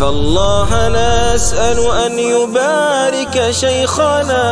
فالله نسأل أن يبارك شيخنا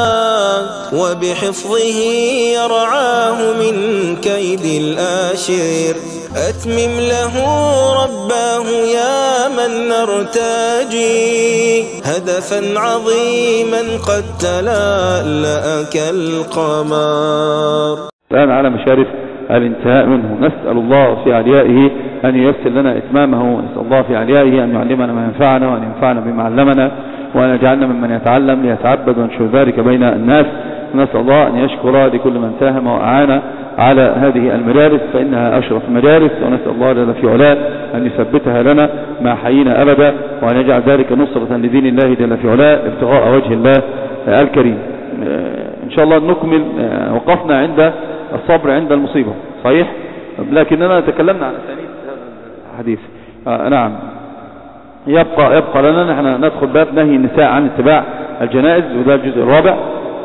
وبحفظه يرعاه من كيد الآشر. أتمم له رباه يا من نرتجي هدفا عظيما قد تلألأ كالقمر. الآن على مشارف الانتهاء منه، نسأل الله في عليائه أن ييسر لنا إتمامه، ونسأل الله في عليائه أن يعلمنا ما ينفعنا وأن ينفعنا بما علمنا، وأن يجعلنا ممن يتعلم ليتعبد وينشر ذلك بين الناس. نسأل الله أن يشكر لكل من ساهم وأعان على هذه المدارس فإنها أشرف مدارس، ونسأل الله جل في علاه أن يثبتها لنا ما حيينا أبدا، وأن يجعل ذلك نصرة لدين الله جل في علاه ابتغاء وجه الله الكريم. إن شاء الله نكمل. وقفنا عند الصبر عند المصيبة، صحيح؟ لكننا تكلمنا عن أسانيد هذا الحديث. نعم، يبقى لنا نحن ندخل باب نهي النساء عن اتباع الجنائز، وده الجزء الرابع.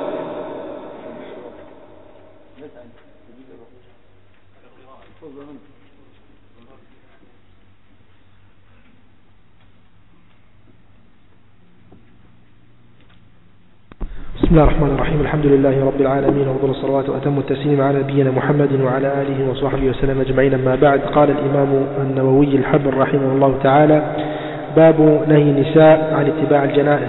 بسم الله الرحمن الرحيم. الحمد لله رب العالمين، وأفضل الصلوات وأتم التسليم على نبينا محمد وعلى آله وصحبه وسلم أجمعين. أما بعد، قال الإمام النووي الحبر رحمه الله تعالى: باب نهي النساء عن اتباع الجنائز.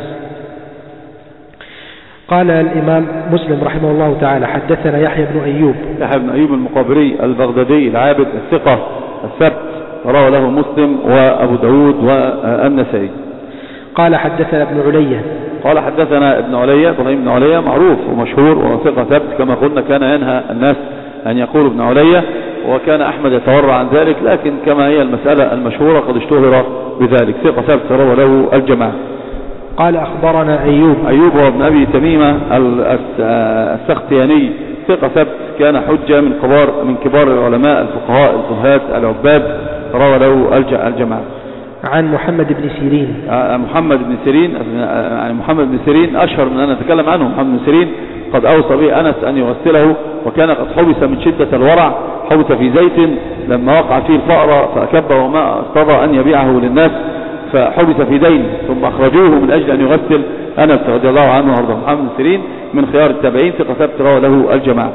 قال الإمام مسلم رحمه الله تعالى: حدثنا يحيى بن أيوب المقابري البغدادي العابد الثقة الثبت، رواه له مسلم وأبو داود والنسائي. قال حدثنا ابن علية. قال حدثنا ابن علية، إبراهيم بن علية معروف ومشهور وثقة ثبت كما قلنا، كان ينهى الناس أن يقولوا ابن علية، وكان أحمد يتورع عن ذلك، لكن كما هي المسألة المشهورة قد اشتهر بذلك، ثقة ثبت روى له الجماعة. قال أخبرنا أيوب هو ابن أبي تميمة السختياني، ثقة ثبت، كان حجة من كبار العلماء الفقهاء الزهاد العباد، روى له الجماعة. عن محمد بن سيرين. محمد بن سيرين أشهر من أن نتكلم عنه. محمد بن سيرين قد أوصى به أنس أن يغسله، وكان قد حبس من شدة الورع، حبس في زيت لما وقع فيه الفأر فأكب وما استطاع أن يبيعه للناس، فحبس في دين، ثم أخرجوه من أجل أن يغسل أنس رضي الله عنه وارضاه. محمد بن سيرين من خيار التابعين، ثقة ثبت، روى له الجماعة.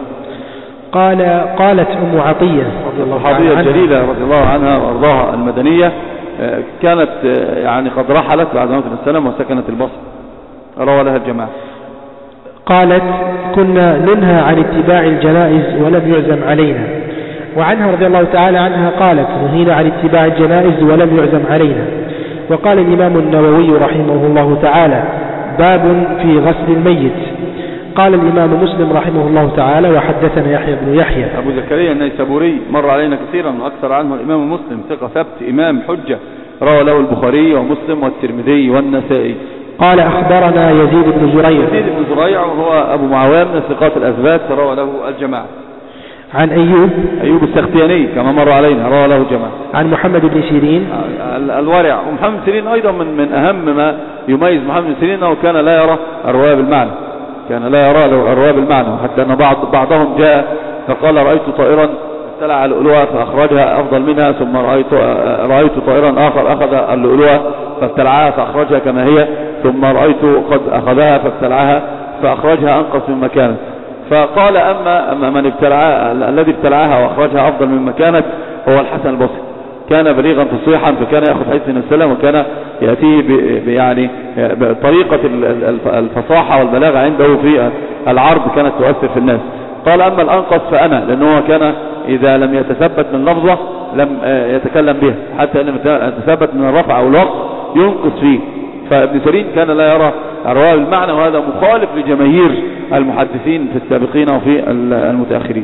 قالت أم عطية رضي الله عنها، الصحابية الجليلة رضي الله عنها وارضاها المدنية، كانت يعني قد رحلت بعد موت السلام وسكنت البصره، روى لها الجماعة. قالت: كنا ننهى عن اتباع الجنائز ولم يعزم علينا. وعنها رضي الله تعالى عنها قالت: نهينا عن اتباع الجنائز ولم يعزم علينا. وقال الإمام النووي رحمه الله تعالى: باب في غسل الميت. قال الإمام مسلم رحمه الله تعالى: وحدثنا يحيى بن يحيى. أبو زكريا النيسابوري مر علينا كثيرا وأكثر عنه الإمام مسلم، ثقة ثبت، إمام حجة، روى له البخاري ومسلم والترمذي والنسائي. قال أخبرنا يزيد بن زريع. وهو أبو معاوية من الثقات الأثبات، روى له الجماعة. عن أيوب السختياني كما مر علينا، روى له الجماعة. عن محمد بن سيرين الورع. ومحمد بن سيرين أيضا من أهم ما يميز محمد بن سيرين أنه كان لا يرى الرواية بالمعنى، الرواية بالمعنى، حتى أن بعضهم جاء فقال: رأيت طائرا ابتلع اللؤلؤة فأخرجها أفضل منها، ثم رأيت طائرا آخر أخذ اللؤلؤة فابتلعها فأخرجها كما هي، ثم رأيت قد أخذها فابتلعها فأخرجها أنقص من مكانت. فقال: أما من ابتلعها، الذي ابتلعها وأخرجها أفضل من مكانت هو الحسن البصري، كان بليغا فصيحا، فكان يأخذ حديث النبي صلى الله عليه وسلم، وكان يأتيه يعني بطريقة الفصاحة والبلاغة عنده في العرض كانت تؤثر في الناس. قال: أما الأنقص فأنا، لأنه كان إذا لم يتثبت من لفظة لم يتكلم بها، حتى أن يتثبت من الرفع أو الوقف ينقص فيه. فابن سيرين كان لا يرى الرواية بالمعنى، وهذا مخالف لجماهير المحدثين في السابقين وفي المتأخرين.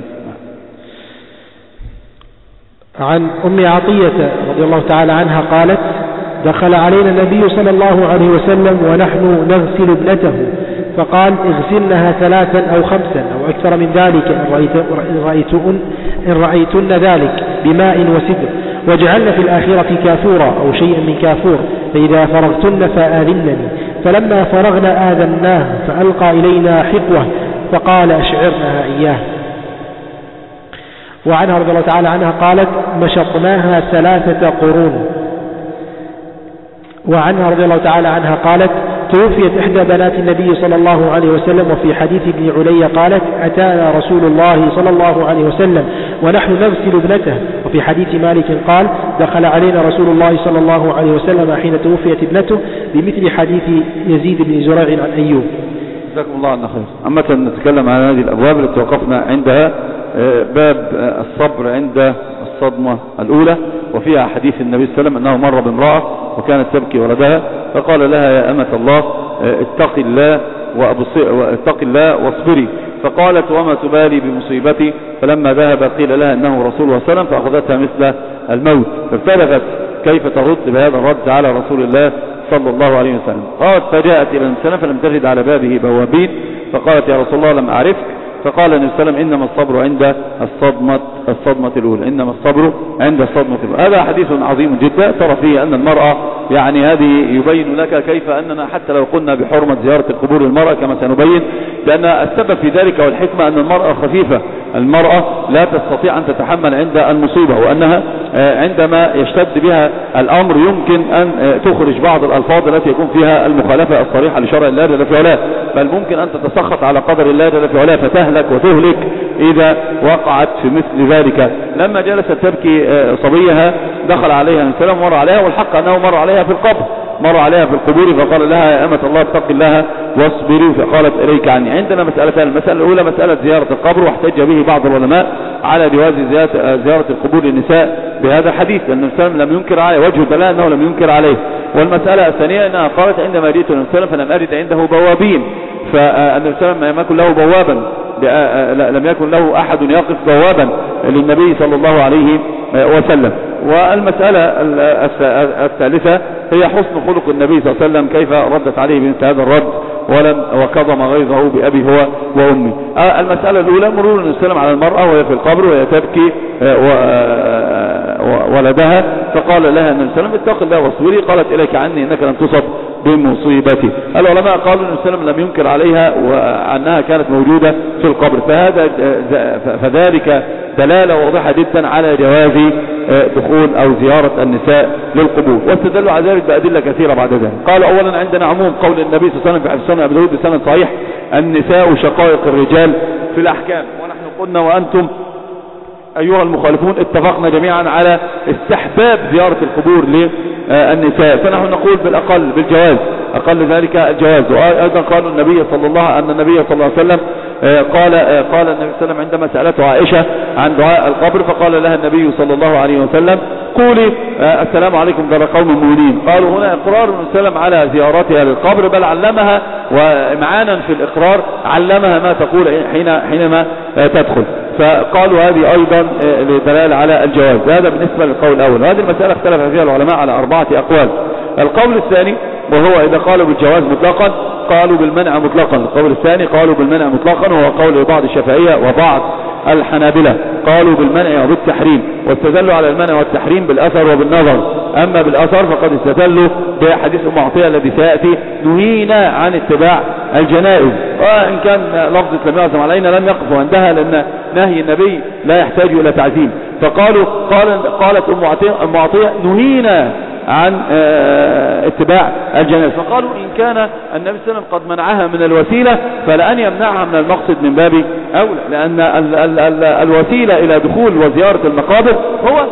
عن أم عطية رضي الله تعالى عنها قالت: دخل علينا النبي صلى الله عليه وسلم ونحن نغسل ابنته، فقال: اغسلنها 3 أو 5 أو أكثر من ذلك إن رأيتن ذلك بماء وسدر، واجعلن في الآخرة كافورا أو شيئا من كافور، فإذا فرغتن فآذنني. فلما فرغنا آذناه، فألقى إلينا حقوة فقال: أشعرنها إياه. وعنها رضي الله تعالى عنها قالت: مشطناها 3 قرون. وعنها رضي الله تعالى عنها قالت توفيت إحدى بنات النبي صلى الله عليه وسلم. وفي حديث ابن علي قالت أتانا رسول الله صلى الله عليه وسلم ونحن نغسل ابنته. وفي حديث مالك قال دخل علينا رسول الله صلى الله عليه وسلم حين توفيت ابنته، بمثل حديث يزيد بن زريع عن أيوب. جزاكم الله عنا خير. أما نتكلم عن هذه الأبواب التي وقفنا عندها، باب الصبر عند الصدمة الأولى، وفيها حديث النبي صلى الله عليه وسلم أنه مر بامرأة وكانت تبكي ولدها فقال لها يا أمة الله اتق الله واصبري، فقالت وما تبالي بمصيبتي، فلما ذهب قيل لها أنه رسول الله صلى الله عليه وسلم فأخذتها مثل الموت، فابتلغت كيف ترد بهذا الرد على رسول الله صلى الله عليه وسلم. قالت فجاءت إلى النبي صلى الله عليه وسلم فلم تجد على بابه بوابين، فقالت يا رسول الله لم أعرفك، فقال النبي صلى الله عليه وسلم إنما الصبر عند الصدمة الأولى، إنما الصبر عند الصدمة الأولى. هذا حديث عظيم جدا ترى فيه أن المرأة يعني هذه يبين لك كيف أننا حتى لو قلنا بحرمة زيارة القبور للمرأة كما سنبين، لأن السبب في ذلك والحكمة أن المرأة خفيفة، المرأة لا تستطيع أن تتحمل عند المصيبة، وأنها عندما يشتد بها الأمر يمكن أن تخرج بعض الألفاظ التي يكون فيها المخالفة الصريحة لشرع الله جل في علاه، بل ممكن أن تتسخط على قدر الله جل في علاه فتهلك وتهلك إذا وقعت في مثل ذلك. لما جلست تبكي صبيها دخل عليها النبي صلى الله عليه وسلم ومر عليها، والحق أنه مر عليها في القبر، مر عليها في القبور، فقال لها يا أمة الله اتق الله واصبري، فقالت إليك عني. عندنا مسألتان، المسألة الأولى مسألة زيارة القبر، واحتج به بعض العلماء على جواز زيارة القبور للنساء بهذا الحديث، لأن النبي صلى الله عليه وسلم لم ينكر عليه، وجه دلالة أنه لم ينكر عليه. والمسألة الثانية أنها قالت عندما جئت النبي صلى الله عليه وسلم فلم أجد عنده بوابين، فالنبي صلى الله عليه وسلم لم يكن له بوابا، لم يكن له أحد يقف بوابا للنبي صلى الله عليه وسلم. والمسألة الثالثة هي حسن خلق النبي صلى الله عليه وسلم، كيف ردت عليه بمثل هذا الرد وكظم غيظه بأبي هو وأمي. المسألة الأولى مرور النبي صلى الله عليه وسلم على المرأة وهي في القبر وهي تبكي ولدها، فقال لها النبي صلى الله عليه وسلم اتق الله واصبري، قالت إليك عني إنك لم تصب بمصيبتي. العلماء قالوا النبي صلى الله عليه وسلم لم ينكر عليها وأنها كانت موجودة في القبر، فذلك دلالة واضحة جدا على جواز دخول أو زيارة النساء للقبور، واستدلوا على ذلك بأدلة كثيرة بعد ذلك. قالوا أولا عندنا عموم قول النبي صلى الله عليه وسلم في حديث سنن أبي داود بسند صحيح النساء شقائق الرجال في الأحكام، ونحن قلنا وأنتم أيها المخالفون اتفقنا جميعا على استحباب زيارة القبور للنساء، فنحن نقول بالأقل بالجواز، أقل ذلك الجواز. وأيضا قالوا النبي صلى الله عليه وسلم قال النبي صلى الله عليه وسلم عندما سألته عائشة عن دعاء القبر فقال لها النبي صلى الله عليه وسلم قولي السلام عليكم دار قوم مؤمنين. قالوا هنا إقرار النبي صلى الله عليه وسلم على زيارتها للقبر، بل علمها وإمعانا في الإقرار علمها ما تقول حينما تدخل، فقالوا هذه أيضا لدلالة على الجواز. هذا بالنسبة للقول الأول، وهذه المسألة اختلف فيها العلماء على 4 أقوال. القول الثاني وهو إذا قالوا بالجواز مطلقا قالوا بالمنع مطلقا، القول الثاني قالوا بالمنع مطلقا وهو قول بعض الشافعية وبعض الحنابلة، قالوا بالمنع وبالتحريم، واستدلوا على المنع والتحريم بالأثر وبالنظر. أما بالأثر فقد استدلوا بحديث أم عطية الذي سيأتي نهينا عن اتباع الجنائز، وإن كان لفظة لم يعزم علينا لم يقف عندها لأن نهي النبي لا يحتاج إلى تعزيم، فقالوا قالت أم عطية نهينا عن اتباع الجنائز، فقالوا إن كان النبي صلى الله عليه وسلم قد منعها من الوسيلة فلأن يمنعها من المقصد من باب أولى، لأن الوسيلة إلى دخول وزيارة المقابر هو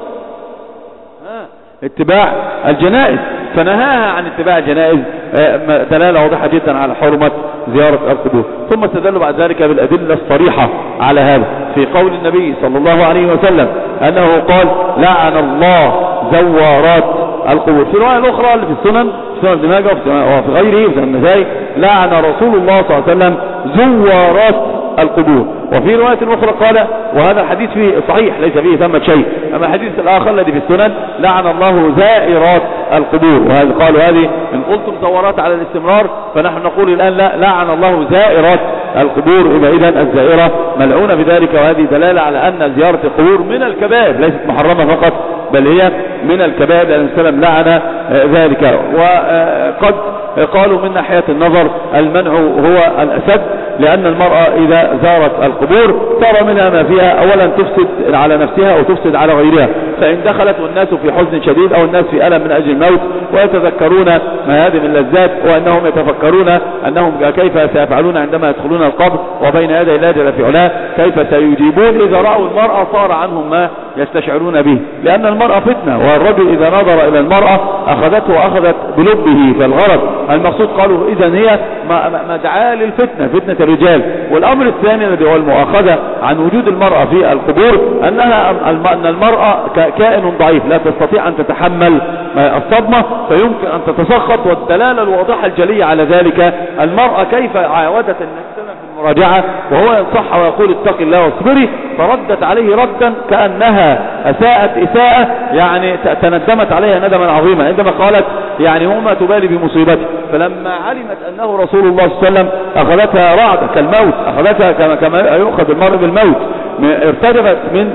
اتباع الجنائز، فنهاها عن اتباع الجنائز دلالة واضحة جدا على حرمة زيارة القبور. ثم استدلوا بعد ذلك بالأدلة الصريحة على هذا في قول النبي صلى الله عليه وسلم أنه قال لعن الله زوارات القبور. في الرواية الأخرى اللي في السنن ابن ماجه وفي غيره في النسائي لعن رسول الله صلى الله عليه وسلم زوارات القبور. وفي رواية أخرى قال وهذا الحديث فيه صحيح ليس فيه ثمة شيء، أما الحديث الآخر الذي في السنن لعن الله زائرات القبور، وهذا قالوا هذه إن قلتم زوارات على الاستمرار فنحن نقول الآن لا، لعن الله زائرات القبور، إذا الزائرة ملعونة بذلك، وهذه دلالة على أن زيارة القبور من الكبائر ليست محرمة فقط بل هي من الكبائر، لأن السلام لعن ذلك. وقد قالوا من ناحية النظر المنع هو الأسد، لأن المرأة إذا زارت القبور ترى منها ما فيها، أولا تفسد على نفسها وتفسد على غيرها، فإن دخلت والناس في حزن شديد أو الناس في ألم من أجل الموت ويتذكرون ما هذه من اللذات، وأنهم يتفكرون أنهم كيف سيفعلون عندما يدخلون القبر وبين يدي الله جل في علاه كيف سيجيبون إذا رأوا المرأة صار عنهم ما يستشعرون به، لأن المرأة فتنة، والرجل إذا نظر إلى المرأة أخذته وأخذت بلبه. فالغرض المقصود قالوا إذن هي مدعاة للفتنة، فتنة الرجال. والأمر الثاني الذي هو المؤاخذة عن وجود المرأة في القبور أن المرأة كائن ضعيف لا تستطيع أن تتحمل الصدمة فيمكن أن تتسخط، والدلالة الواضحة الجلية على ذلك المرأة كيف عاودت النفس في المراجعة وهو ينصح ويقول اتق الله واصبري، فردت عليه ردا كأنها أساءت إساءة، يعني تندمت عليها ندما عظيما عندما قالت يعني وما تبالي بمصيبتي. فلما علمت أنه رسول الله صلى الله عليه وسلم أخذتها رعدة كالموت، أخذتها كما يؤخذ المرء بالموت، ارتجفت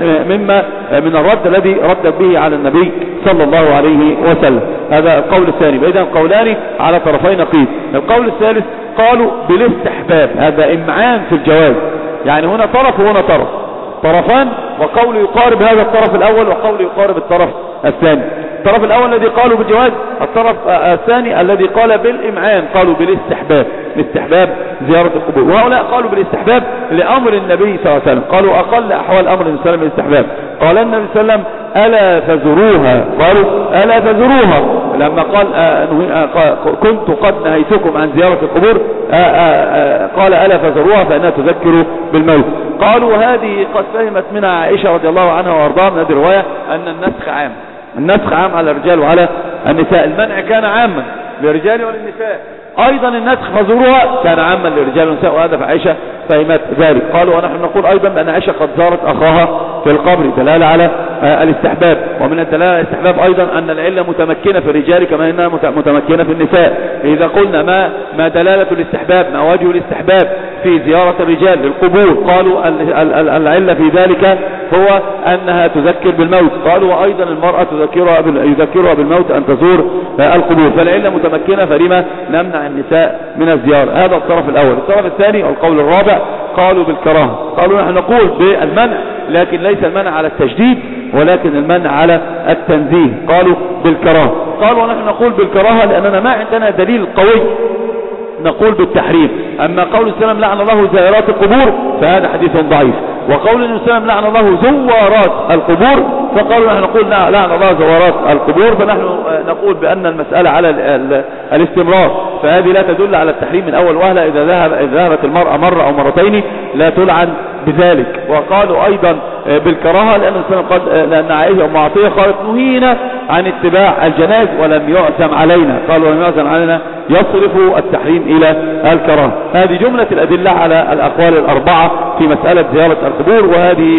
من الرد الذي ردت به على النبي صلى الله عليه وسلم. هذا القول الثاني. إذن قولان على طرفي نقيض. القول الثالث قالوا بالاستحباب، هذا إمعان في الجواز، يعني هنا طرف وهنا طرفان، وقول يقارب هذا الطرف الأول وقول يقارب الطرف الثاني. الطرف الأول الذي قالوا بالجواز، الطرف الثاني الذي قال بالإمعان قالوا بالاستحباب، باستحباب زيارة القبور. وهؤلاء قالوا بالاستحباب لأمر النبي صلى الله عليه وسلم، قالوا أقل أحوال أمر النبي صلى الله عليه وسلم بالاستحباب. قال النبي صلى الله عليه وسلم ألا فزروها، قالوا ألا فزروها، لما قال كنت قد نهيتكم عن زيارة القبور قال ألا فزروها فإنها تذكر بالموت. قالوا هذه قد فهمت منها عائشة رضي الله عنها وارضاها من هذه الرواية أن النسخ عام، النسخ عام على الرجال وعلى النساء، المنع كان عاما للرجال وللنساء، أيضا النسخ فزوروها كان عاما للرجال والنساء، وهذا فعائشة فهمت ذلك. قالوا ونحن نقول أيضا بأن عائشة قد زارت أخاها في القبر، دلالة على الاستحباب. ومن الدلالة على الاستحباب أيضا أن العلة متمكنة في الرجال كما أنها متمكنة في النساء. إذا قلنا ما دلالة الاستحباب، ما وجه الاستحباب في زيارة الرجال للقبور، قالوا العلة في ذلك هو أنها تذكر بالموت. قالوا وأيضا المرأة يذكرها بالموت أن تزور القبور، فالعلة متمكنة فلما نمنع النساء من الزيارة. هذا الطرف الأول. الطرف الثاني والقول الرابع قالوا بالكراهة، قالوا نحن نقول بالمنع لكن ليس المنع على التشديد ولكن المنع على التنزيه، قالوا بالكراهة. قالوا ونحن نقول بالكراهة لأننا ما عندنا دليل قوي نقول بالتحريم. أما قول السلام لعن الله زائرات القبور فهذا حديث ضعيف، وقول السلام لعن الله زوارات القبور فقالوا نحن نقول لعن الله زوارات القبور، فنحن نقول بأن المسألة على الاستمرار، فهذه لا تدل على التحريم من أول وهلة. إذا ذهبت المرأة مرة أو مرتين لا تلعن بذلك. وقالوا أيضا بالكراهة لأن عائشة أم عطية قالت نهينا عن اتباع الجنائز ولم يعزم علينا، قالوا لم يعزم علينا يصرف التحريم إلى الكراهة. هذه جملة الأدلة على الأقوال الأربعة في مسألة زيارة القبور. وهذه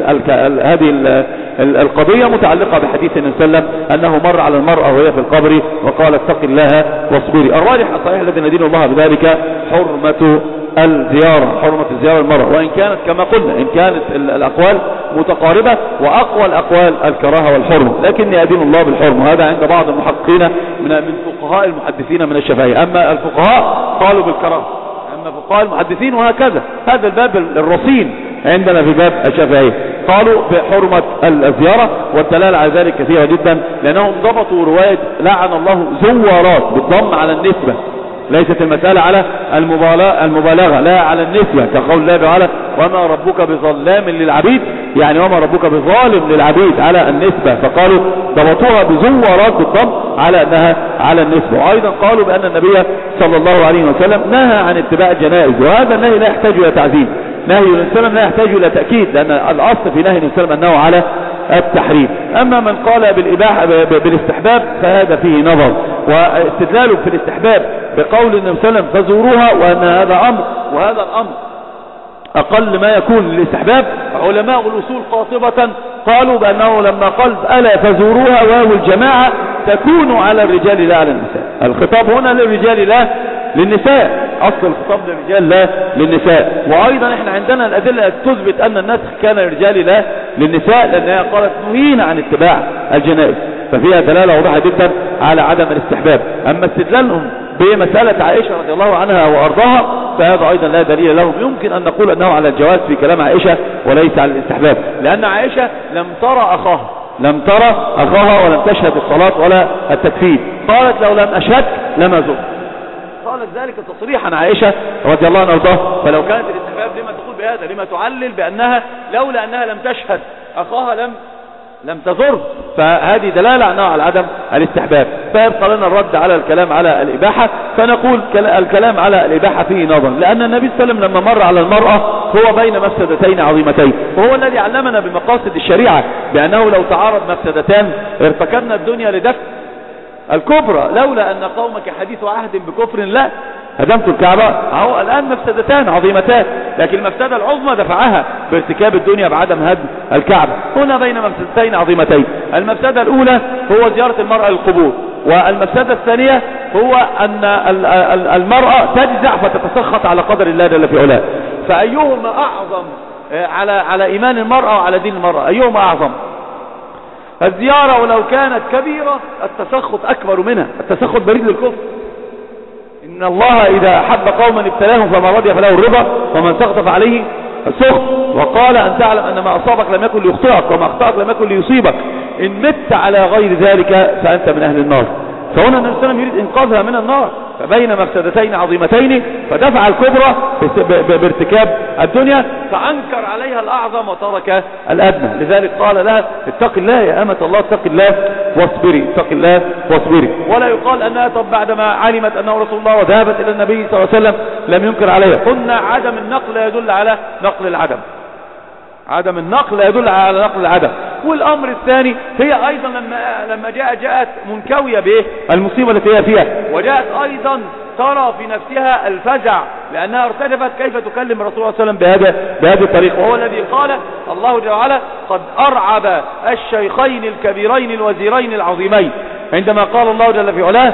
القضية متعلقة بحديث النبي صلى الله عليه وسلم أنه مر على المرأة وهي في القبر وقال اتق الله واصبري. الراجح الصحيح الذي ندين الله بذلك حرمة الزيارة، حرمة الزيارة المرأة، وإن كانت كما قلنا إن كانت الأقوال متقاربة وأقوى الأقوال الكراهة والحرمة، لكن أدين الله بالحرمة. هذا عند بعض المحققين من فقهاء المحدثين من الشافعية. أما الفقهاء قالوا بالكراهة، أما فقهاء المحدثين وهكذا. هذا الباب الرصين عندنا في باب الشافعية قالوا بحرمة الزيارة، والدلالة على ذلك كثيرة جدا لأنهم ضبطوا رواية لعن الله زوارات بالضم على النسبة، ليست المسألة على المبالغة، لا على النسبة، كقول الله تعالى وما ربك بظلام للعبيد، يعني وما ربك بظالم للعبيد على النسبة، فقالوا ضبطوها بزوارات بالضم على أنها على النسبة. وأيضا قالوا بأن النبي صلى الله عليه وسلم نهى عن اتباع الجنائز، وهذا النهي لا يحتاج إلى تعزيم، نهي النبي صلى الله عليه وسلم لا يحتاج إلى تأكيد، لأن الأصل في نهي النبي صلى الله عليه وسلم أنه على التحريم. أما من قال بالإباحة بالاستحباب فهذا فيه نظر، واستدلاله في الاستحباب بقول النبي صلى الله عليه وسلم فزوروها وأن هذا أمر وهذا الأمر أقل ما يكون للاستحباب. علماء الأصول قاطبة قالوا بأنه لما قال ألا فزوروها واو الجماعة تكون على الرجال لا على النساء، الخطاب هنا للرجال لا للنساء، أصل الخطاب للرجال لا للنساء. وأيضا احنا عندنا الأدلة تثبت أن النسخ كان للرجال لا للنساء، لأنها قالت نهينا عن اتباع الجنائز، ففيها دلالة واضحة جدا على عدم الاستحباب. أما استدلالهم بمسألة عائشة رضي الله عنها وأرضاها فهذا أيضا لا دليل لهم. يمكن أن نقول أنه على الجواز في كلام عائشة وليس على الاستحباب، لأن عائشة لم ترى أخاها، لم ترى أخاها ولم تشهد الصلاة ولا التكفير. قالت لو لم أشهد لما زرت. قالت ذلك تصريحا عائشة رضي الله عنها وارضاها. فلو كانت الاستحباب لما تقول بهذا؟ لما تعلل بأنها لولا أنها لم تشهد أخاها لم تزر؟ فهذه دلالة عنها على عدم الاستحباب. فيبقى لنا الرد على الكلام على الإباحة. فنقول الكلام على الإباحة فيه نظر، لأن النبي صلى الله عليه وسلم لما مر على المرأة هو بين مفسدتين عظيمتين، وهو الذي علمنا بمقاصد الشريعة بأنه لو تعارض مفسدتان ارتكبنا الدنيا لدفع الكبرى. لولا أن قومك حديث عهد بكفر لا هدمت الكعبة. هو الآن مفسدتان عظيمتان، لكن المفسدة العظمى دفعها بارتكاب الدنيا بعدم هدم الكعبة. هنا بين مفسدتين عظيمتين. المفسدة الأولى هو زيارة المرأة للقبور، والمفسدة الثانية هو أن المرأة تجزع فتتسخط على قدر الله جل في علاه. فأيهما أعظم على إيمان المرأة وعلى دين المرأة؟ أيهما أعظم؟ الزيارة ولو كانت كبيرة التسخط أكبر منها. التسخط بريد للكفر. إن الله إذا أحب قوما ابتلاهم فما رضي فله الرضا ومن سخط فعليه السخط. وقال أن تعلم أن ما أصابك لم يكن ليخطئك وما أخطأك لم يكن ليصيبك إن مت على غير ذلك فأنت من أهل النار. فهنا النبي صلى الله عليه وسلم يريد إنقاذها من النار. فبين مفسدتين عظيمتين فدفع الكبرى بارتكاب الدنيا، فأنكر عليها الأعظم وترك الأدنى. لذلك قال لها اتق الله يا أمة الله، اتق الله واصبري، اتق الله واصبري. ولا يقال أنها طب بعدما علمت أنه رسول الله وذهبت إلى النبي صلى الله عليه وسلم لم ينكر عليها. قلنا عدم النقل لا يدل على نقل العدم. عدم النقل لا يدل على نقل العدم. والأمر الثاني هي أيضا لما جاءت منكوية به المصيبة التي هي فيها، وجاءت أيضا ترى في نفسها الفزع لأنها ارتجفت كيف تكلم الرسول صلى الله عليه وسلم بهذه الطريقة. وهو الذي قال الله جل وعلا قد أرعب الشيخين الكبيرين الوزيرين العظيمين، عندما قال الله جل في علاه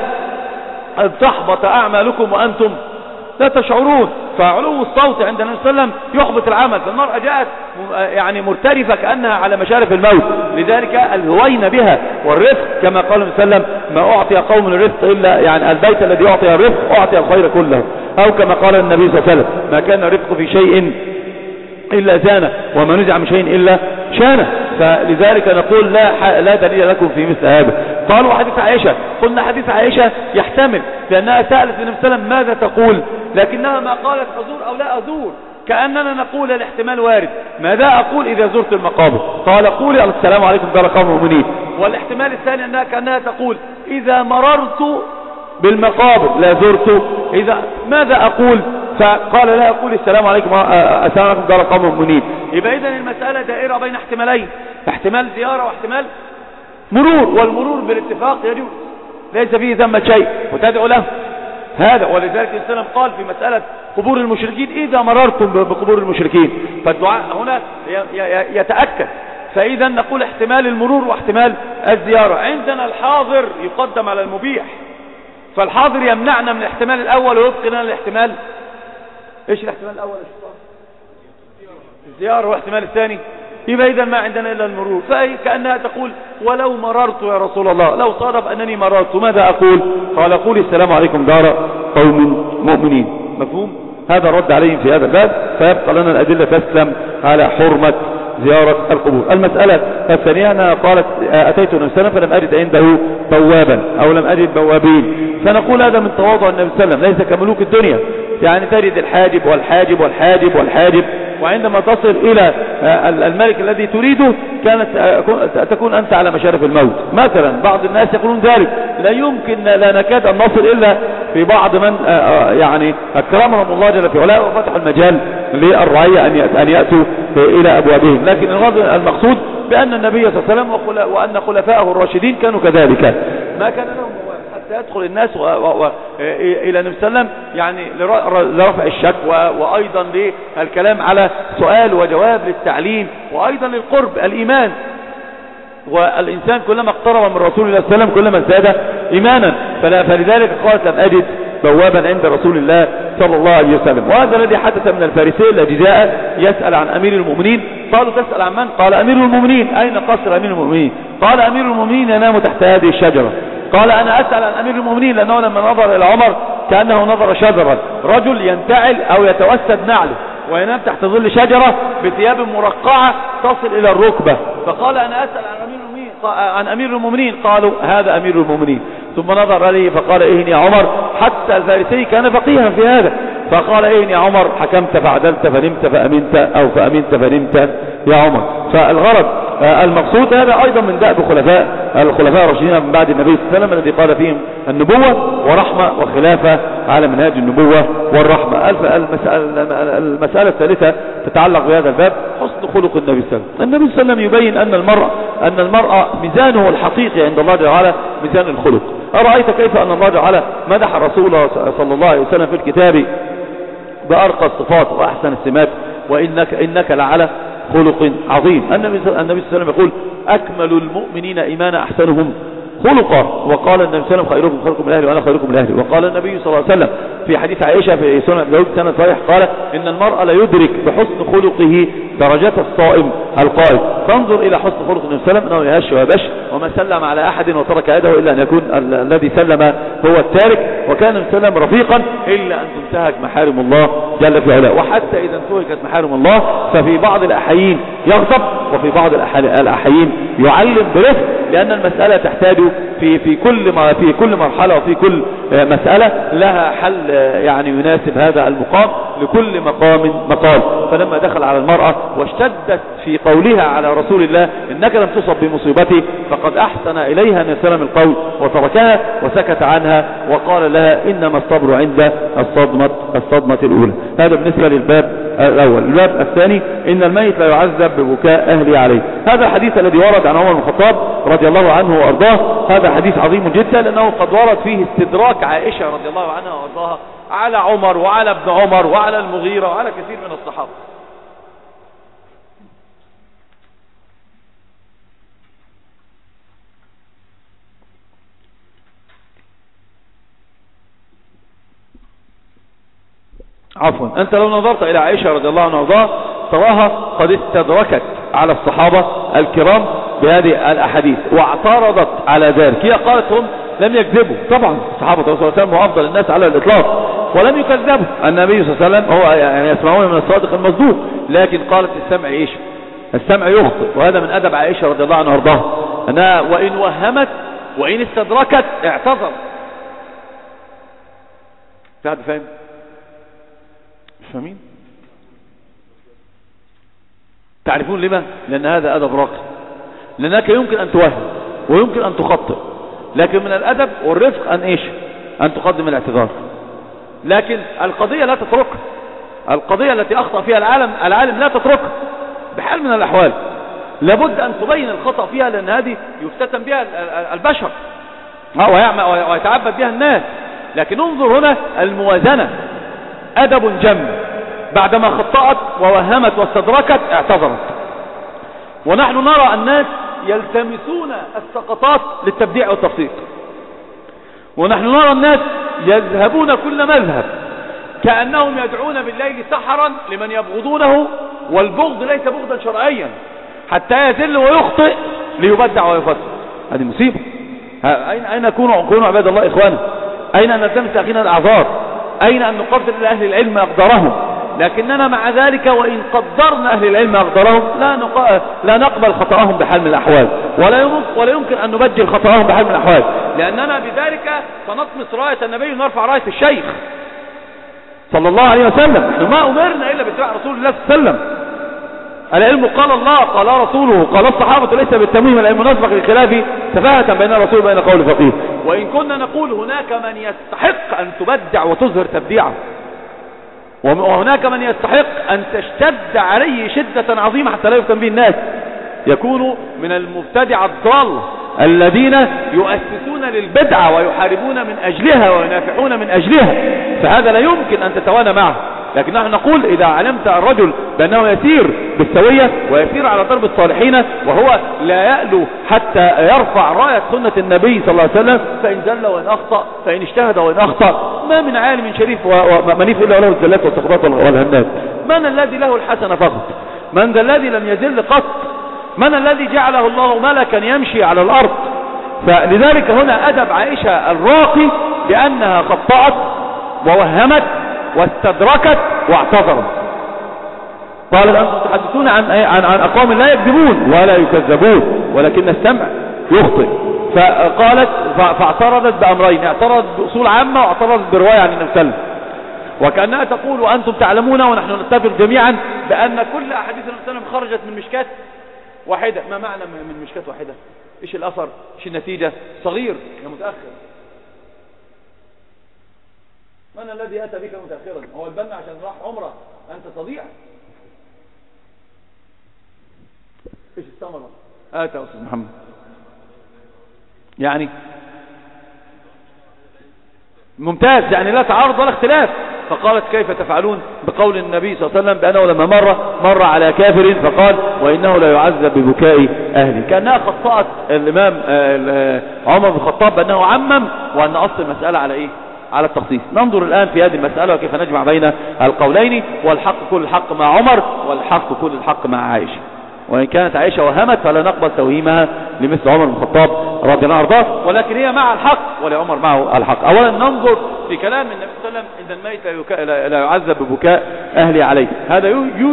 أن تحبط أعمالكم وأنتم لا تشعرون. فعلو الصوت عند النبي صلى الله عليه وسلم يحبط العمل. فالمرأة جاءت يعني مرترفة كأنها على مشارف الموت. لذلك الهوين بها والرفق كما قال النبي صلى الله عليه وسلم ما أعطي قوم الرفق إلا يعني البيت الذي يعطي الرفق أعطي الخير كله، أو كما قال النبي صلى الله عليه وسلم ما كان الرفق في شيء إلا زانه وما نزع من شيء إلا شانه. فلذلك نقول لا دليل لكم في مثل هذا. قالوا حديث عائشة. قلنا حديث عائشة يحتمل لأنها سألت النبي صلى الله عليه وسلم ماذا تقول، لكنها ما قالت أزور أو لا أزور، كأننا نقول الاحتمال وارد. ماذا أقول إذا زرت المقابر؟ قال قولي السلام عليكم دار قوم مؤمنين. والاحتمال الثاني أنها كأنها تقول إذا مررت بالمقابر لا زرت إذا ماذا أقول؟ فقال لا أقول السلام عليكم دار قوم مؤمنين. يبقى إذن المسألة دائرة بين احتمالين، احتمال زيارة واحتمال مرور، والمرور بالاتفاق يجوز ليس فيه ذمة شيء وتدعو له هذا. ولذلك السلام قال في مسألة قبور المشركين إذا مررتم بقبور المشركين، فالدعاء هنا يتأكد. فإذا نقول احتمال المرور واحتمال الزيارة. عندنا الحاضر يقدم على المبيح، فالحاضر يمنعنا من الاحتمال الأول ويبقي لنا الاحتمال. ايش الاحتمال الأول؟ الزيارة. والاحتمال الثاني يبقى إذا ما عندنا إلا المرور. فكأنها تقول ولو مررت يا رسول الله لو صادف أنني مررت ماذا أقول؟ قال قولي السلام عليكم دار قوم مؤمنين. مفهوم؟ هذا الرد عليهم في هذا الباب. فيبقى لنا الأدلة تسلم على حرمة زيارة القبور. المسألة الثانية أنها قالت أتيت النبي صلى الله عليه وسلم فلم أجد عنده بوابا أو لم أجد بوابين. فنقول هذا من تواضع النبي صلى الله عليه وسلم، ليس كملوك الدنيا يعني تجد الحاجب والحاجب والحاجب والحاجب، وعندما تصل إلى الملك الذي تريده تكون أنت على مشارف الموت. مثلا بعض الناس يقولون ذلك، لا يمكن لا نكاد أن نصل إلا في بعض من يعني أكرمهم الله جل في علاه وفتحوا المجال للرعية أن يأتوا إلى أبوابهم. لكن المقصود بأن النبي صلى الله عليه وسلم وأن خلفائه الراشدين كانوا كذلك، ما كان لهم حتى يدخل الناس إلى النبي صلى الله عليه وسلم يعني لرفع الشك، وأيضا للكلام على سؤال وجواب للتعليم، وأيضا للقرب الإيمان. والإنسان كلما اقترب من رسول الله صلى الله عليه وسلم كلما ازداد إيمانا. فلذلك قالت لم أجد بوابا عند رسول الله صلى الله عليه وسلم. وهذا الذي حدث من الفارسي الذي جاء يسأل عن أمير المؤمنين. قالوا تسأل عن من؟ قال أمير المؤمنين. أين قصر أمير المؤمنين؟ قال أمير المؤمنين ينام تحت هذه الشجرة. قال أنا أسأل عن أمير المؤمنين لأنه لما نظر إلى عمر كأنه نظر شجرا، رجل ينتعل أو يتوسد نعله وينام تحت ظل شجرة بثياب مرقعة تصل إلى الركبة. فقال أنا أسأل عن أمير المؤمنين. عن أمير المؤمنين، قالوا هذا أمير المؤمنين. ثم نظر عليه فقال إهن يا عمر، حتى الفارسي كان فقيها في هذا، فقال إهن يا عمر، حكمت فعدلت فنمت فأمنت، أو فأمنت فنمت يا عمر. فالغرض المقصود هذا أيضا من دأب الخلفاء الراشدين من بعد النبي صلى الله عليه وسلم، الذي قال فيهم النبوة ورحمة وخلافة على منهاج النبوة والرحمة. المسألة الثالثة تتعلق بهذا الباب، حسن خلق النبي صلى الله عليه وسلم. النبي صلى الله عليه وسلم يبين أن المرأة ميزانه الحقيقي عند الله تعالى ميزان الخلق. أرأيت كيف أن الله تعالى مدح الرسول صلى الله عليه وسلم في الكتاب بأرقى الصفات وأحسن السمات، وإنك لعلى خلق عظيم. النبي صلى الله عليه وسلم يقول أكمل المؤمنين إيمانا أحسنهم خلقا، وقال النبي صلى الله عليه وسلم خيركم خيركم لأهلي وأنا خيركم لأهلي. وقال النبي صلى الله عليه وسلم في حديث عائشة في سنن أبي داود سنة صحيح، قال إن المرء لا يدرك بحسن خلقه درجات الصائم القائم. فانظر إلى حسن خلق النبي صلى الله عليه وسلم، أنه يهش ويبش وما سلم على أحد وترك يده إلا أن يكون الذي سلم هو التارك، وكان النبي صلى الله عليه وسلم رفيقا إلا أن تنتهك محارم الله جل في علاه. وحتى إذا انتهكت محارم الله ففي بعض الأحيين يغضب، وفي بعض الأحيين يعلم برفق، لأن المسألة تحتاج في كل مرحلة وفي كل مسألة لها حل يعني يناسب هذا المقام، لكل مقام مقال. فلما دخل على المرأة واشتدت في قولها على رسول الله إنك لم تصب بمصيبتي، فقد أحسن إليها النبي صلى الله عليه وسلم القول وتركها وسكت عنها، وقال لها إنما الصبر عند الصدمة الأولى. هذا بالنسبة للباب الأول. الباب الثاني، إن الميت لا يعذب ببكاء أهله عليه. هذا الحديث الذي ورد عن عمر بن الخطاب رضي الله عنه وأرضاه، هذا حديث عظيم جدا، لأنه قد ورد فيه استدراك عائشة رضي الله عنها وأرضاها على عمر وعلى ابن عمر وعلى المغيرة وعلى كثير من الصحابة. عفوا، أنت لو نظرت إلى عائشة رضي الله عنها وارضاها تراها قد استدركت على الصحابة الكرام بهذه الأحاديث واعترضت على ذلك. هي قالت هم لم يكذبوا، طبعا الصحابة صلى الله عليه وسلم هو أفضل الناس على الإطلاق، ولم يكذبوا. النبي صلى الله عليه وسلم هو يعني يسمعون من الصادق المصدوق، لكن قالت السمع إيش؟ السمع يخطئ. وهذا من أدب عائشة رضي الله عنها وارضاها، أنها وإن وهمت وإن استدركت اعتذر. في حد فاهم؟ فاهمين؟ تعرفون لما؟ لأن هذا أدب راقي، لأنك يمكن أن توهم ويمكن أن تخطئ، لكن من الأدب والرفق أن إيش؟ أن تقدم الاعتذار. لكن القضية لا تتركها، القضية التي أخطأ فيها العالم لا تتركها بحال من الأحوال، لابد أن تبين الخطأ فيها، لأن هذه يفتتن بها البشر ويتعبد بها الناس. لكن انظر هنا الموازنة، أدب جم، بعدما خطأت ووهمت واستدركت اعتذرت. ونحن نرى الناس يلتمسون السقطات للتبديع والتفسيق، ونحن نرى الناس يذهبون كل مذهب كأنهم يدعون بالليل سحرا لمن يبغضونه، والبغض ليس بغضا شرعيا، حتى يذل ويخطئ ليبدع ويفسق. هذه مصيبة. أين كونوا عباد الله إخوانا؟ أين أن نلتمس أخينا الأعذار؟ أين أن نقدر لأهل العلم أقدارهم؟ لكننا مع ذلك وإن قدرنا أهل العلم أقدارهم لا نقبل خطأهم بحال من الأحوال، ولا يمكن أن نبجل خطأهم بحال من الأحوال، لأننا بذلك سنطمس راية النبي ونرفع راية الشيخ صلى الله عليه وسلم. نحن ما أمرنا إلا باتباع رسول الله صلى الله عليه وسلم. العلم قال الله قال رسوله قال الصحابة، ليس بالتمويم. العلم نسبق للخلاف سفاهة بين الرسول وبين قول فقيه. وإن كنا نقول هناك من يستحق أن تبدع وتظهر تبديعه، وهناك من يستحق أن تشتد عليه شدة عظيمة حتى لا يفتن به الناس، يكون من المبتدع الضال الذين يؤسسون للبدعة ويحاربون من أجلها وينافحون من أجلها، فهذا لا يمكن أن تتوانى معه. لكن نحن نقول إذا علمت الرجل بأنه يسير بالسوية ويسير على درب الصالحين وهو لا يألو حتى يرفع راية سنة النبي صلى الله عليه وسلم، فإن زل وإن أخطأ، فإن اجتهد وإن أخطأ، ما من عالم شريف ومنيف إلا له الزلات والسقطات والهنات. من الذي له الحسنة فقط؟ من ذا الذي لم يزل قط؟ من الذي جعله الله ملكا يمشي على الأرض؟ فلذلك هنا أدب عائشة الراقي بأنها خطأت ووهمت واستدركت واعتذرت. قال أنتم تحدثون عن أقوام لا يكذبون ولا يكذبون، ولكن السمع يخطئ. فقالت فاعترضت بأمرين، اعترضت بأصول عامة واعترضت برواية عن النبي صلى الله عليه وسلم، وكأنها تقول وأنتم تعلمون ونحن نتفق جميعا بأن كل أحاديث النبي صلى الله عليه وسلم خرجت من مشكاة واحدة. ما معنى من مشكاة واحدة؟ إيش الأثر؟ إيش النتيجة؟ صغير يا متأخر. من الذي أتى بك متأخرا؟ هو البنا عشان راح عمره أنت تضيع. إيش الثمرة؟ آتى يا أستاذ محمد يعني ممتاز، يعني لا تعارض ولا اختلاف. فقالت كيف تفعلون بقول النبي صلى الله عليه وسلم بأنه لما مر على كافر فقال وإنه لا يعذب ببكاء أهلي. كأنها خطأت الإمام عمر بن الخطاب بأنه عمم وأن أصل المسألة على إيه؟ على التخصيص. ننظر الآن في هذه المسألة وكيف نجمع بين القولين، والحق كل الحق مع عمر والحق كل الحق مع عائشة. وإن كانت عائشة وهمت فلا نقبل توهيمها لمثل عمر بن الخطاب رضي الله عنه، ولكن هي مع الحق ولعمر معه الحق. أولا ننظر في كلام النبي صلى الله عليه وسلم إن الميت لا يعذب ببكاء أهلي عليه. هذا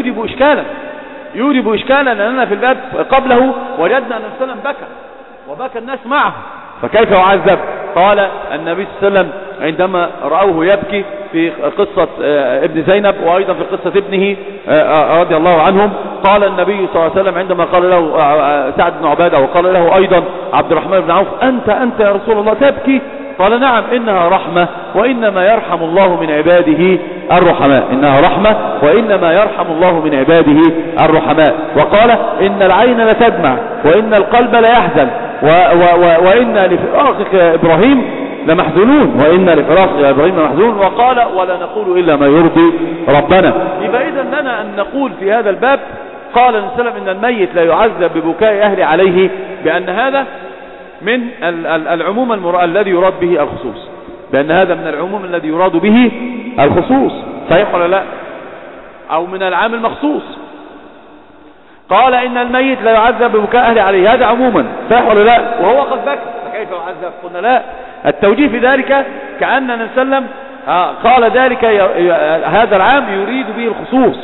يوجب إشكالا لأننا في الباب قبله وجدنا أن النبي صلى الله عليه وسلم بكى وبكى الناس معه، فكيف يعذب؟ قال النبي صلى الله عليه وسلم عندما رأوه يبكي في قصة ابن زينب وأيضا في قصة ابنه رضي الله عنهم، قال النبي صلى الله عليه وسلم عندما قال له سعد بن عبادة وقال له أيضا عبد الرحمن بن عوف أنت يا رسول الله تبكي؟ قال نعم إنها رحمة وإنما يرحم الله من عباده الرحماء. إنها رحمة وإنما يرحم الله من عباده الرحماء. وقال إن العين لتدمع وإن القلب ليحزن وإن لفراقك إبراهيم لمحزونون وإن لفراق إبراهيم لمحزونون. وقال ولا نقول إلا ما يرضي ربنا. يبقى إذن لنا أن نقول في هذا الباب قال النبي صلى الله عليه وسلم إن الميت لا يعذب ببكاء أهل عليه، بأن هذا من العموم الذي يراد به الخصوص، بأن هذا من العموم الذي يراد به الخصوص. صحيح ولا لا؟ أو من العام المخصوص. قال إن الميت لا يعذب ببكاء أهل عليه، هذا عموما. صحيح ولا لا؟ وهو قد بكى فكيف يعذب؟ قلنا لا. التوجيه في ذلك كأن النبي صلى الله عليه وسلم قال ذلك هذا العام يريد به الخصوص،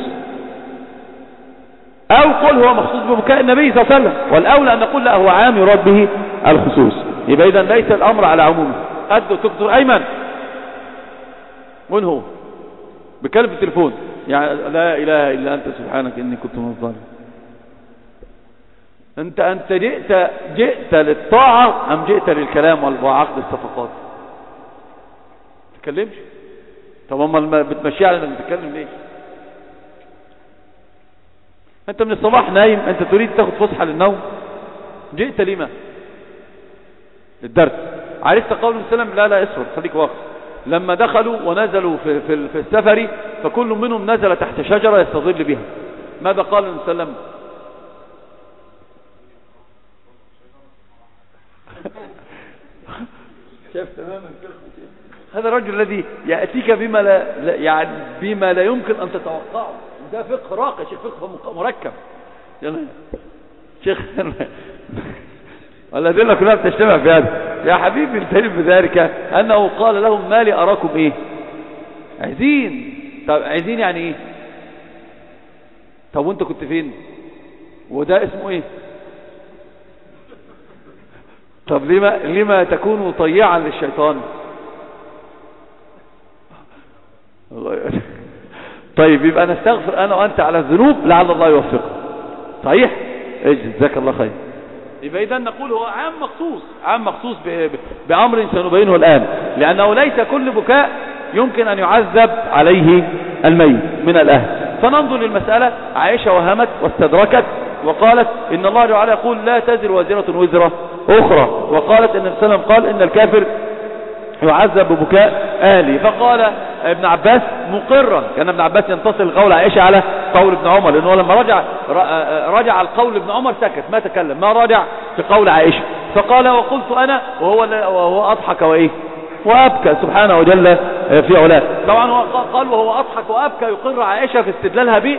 أو قل هو مخصوص ببكاء النبي صلى الله عليه وسلم، والأولى أن نقول لا هو عام يراد به الخصوص. يبقى إذن ليس الأمر على عمومه. أدوا دكتور أيمن وين هو؟ بكلم في التليفون يعني لا إله إلا أنت سبحانك إني كنت من الظالمين. أنت جئت للطاعة أم جئت للكلام وعقد الصفقات؟ تتكلمش؟ طب ما بتمشي على انك بتتكلم ليه؟ انت من الصباح نايم، انت تريد تاخد فسحة للنوم، جئت لما؟ للدرس. عرفت قول السلام لا اسرد خليك واقف. لما دخلوا ونزلوا في السفر فكل منهم نزل تحت شجرة يستظل بها، ماذا قال السلام؟ شايف تماما هذا الرجل الذي يأتيك بما لا يمكن أن تتوقعه. ده فقه راقي، شيخ فقه مركب. شيخ والذين كلها بتجتمع في هذا. يا حبيبي التالي بذلك أنه قال لهم ما لي أراكم إيه عايزين. طب عايزين يعني إيه؟ طب وانت كنت فين؟ وده اسمه إيه؟ طب لما تكون طيعا للشيطان؟ طيب يبقى نستغفر أنا وأنت على الذنوب لعل الله يوفقه. صحيح؟ جزاك الله خير. يبقى إذا نقول هو عام مخصوص بأمر سنبينه الآن، لأنه ليس كل بكاء يمكن أن يعذب عليه الميت من الأهل. فننظر للمسألة. عائشة وهمت واستدركت وقالت إن الله تعالى يقول لا تزر وازرة وزر أخرى، وقالت إن السلام قال إن الكافر يعذب ببكاء أهلي. فقال ابن عباس مقرا، كان ابن عباس ينتصر قول عائشة على قول ابن عمر، لأنه لما رجع القول ابن عمر سكت ما تكلم، ما رجع في قول عائشة. فقال وقلت أنا وهو أضحك وإيه وأبكى سبحانه وجل في علاه. طبعا هو قال وهو أضحك وأبكى يقر عائشة في استدلالها به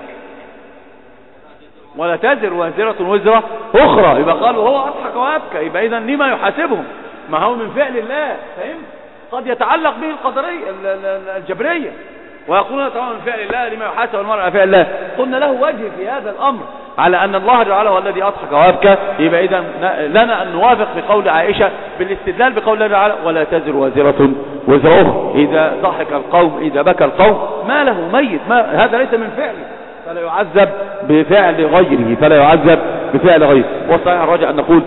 ولا تزر وازرة وزر أخرى. يبقى قال وهو أضحك وأبكى، يبقى إذن لما يحاسبهم؟ ما هو من فعل الله، فهمت؟ قد يتعلق به القدرية الجبرية ويقولون طبعا من فعل الله لما يحاسب المرء على فعل الله. قلنا له وجه في هذا الأمر. على أن الله تعالى هو الذي أضحك وأبكى، يبقى إذا لنا أن نوافق بقول عائشة بالاستدلال بقول الله تعالى ولا تزر وازرة وزر أخرى. إذا ضحك القوم إذا بكى القوم ما له ميت، هذا ليس من فعله فلا يعذب بفعل غيره، فلا يعذب بفعل غيره. والصحيح الراجع أن نقول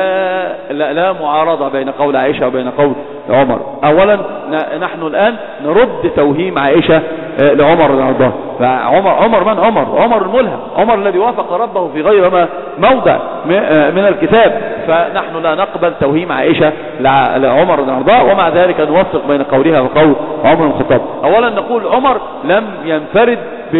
لا معارضة بين قول عائشة وبين قول عمر. أولا نحن الآن نرد توهيم عائشة لعمر رضي الله عنه. عمر من عمر الملهم، عمر الذي وافق ربه في غير ما موضع من الكتاب، فنحن لا نقبل توهيم عائشة لعمر رضي الله عنه، ومع ذلك نوفق بين قولها وقول عمر بن الخطاب. أولا نقول عمر لم ينفرد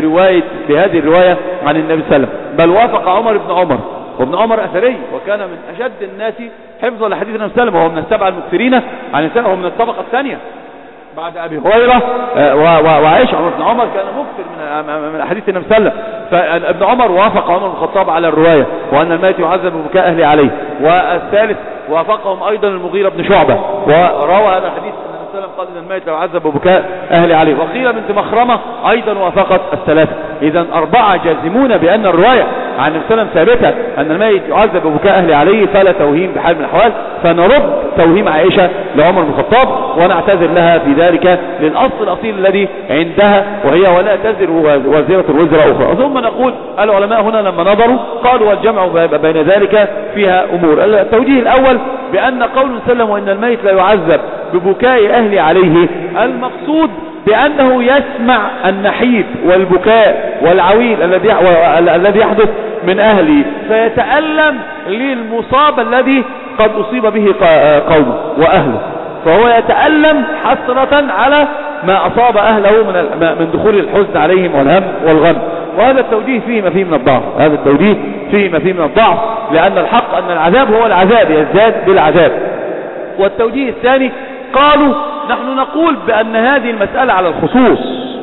بهذه الرواية عن النبي صلى الله عليه وسلم، بل وافق عمر بن عمر، وابن عمر أثري وكان من أشد الناس حفظا لحديث النبي صلى الله عليه وسلم، وهو من السبعة المكثرين عن السنة، وهو من الطبقة الثانية بعد أبي هريرة وعائشة. عمر بن عمر كان مكثر من أحاديث النبي صلى الله عليه وسلم، فابن عمر وافق عمر بن الخطاب على الرواية وأن الميت يعذب ببكاء أهله عليه. والثالث وافقهم أيضا المغيرة بن شعبة وروى هذا الحديث قال إن الميت لو عذب ببكاء أهل عليه. وقيل بنت مخرمة أيضا وافقت الثلاثة. إذا 4 جازمون بأن الرواية عن النبي صلى الله عليه وسلم ثابتة أن الميت يعذب ببكاء أهل عليه، فلا توهيم بحال من الأحوال، فنرد توهيم عائشة لعمر بن الخطاب ونعتذر لها في ذلك للأصل الأصيل الذي عندها، وهي ولا تزر وازرة وزر أخرى. ثم نقول العلماء هنا لما نظروا قالوا والجمع بين ذلك فيها أمور. التوجيه الأول بأن قول صلى الله عليه وسلم وإن الميت لا يعذب ببكاء أهل عليه، المقصود بأنه يسمع النحيب والبكاء والعويل الذي يحدث من أهله، فيتألم للمصاب الذي قد أصيب به قومه وأهله، فهو يتألم حسرة على ما أصاب أهله من دخول الحزن عليهم والهم والغم. وهذا التوجيه فيه ما فيه من الضعف، هذا التوجيه فيه ما فيه من الضعف، لأن الحق أن العذاب هو العذاب يزداد بالعذاب. والتوجيه الثاني قالوا نحن نقول بأن هذه المسألة على الخصوص.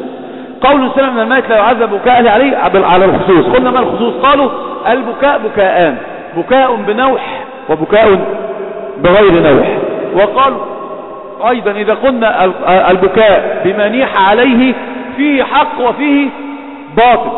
قول السلام من الميت لا يعذب بكاء أهله عليه على الخصوص. قلنا ما الخصوص؟ قالوا البكاء بكاءان، بكاء بنوح وبكاء بغير نوح. وقالوا أيضا إذا قلنا البكاء بما نيح عليه فيه حق وفيه باطل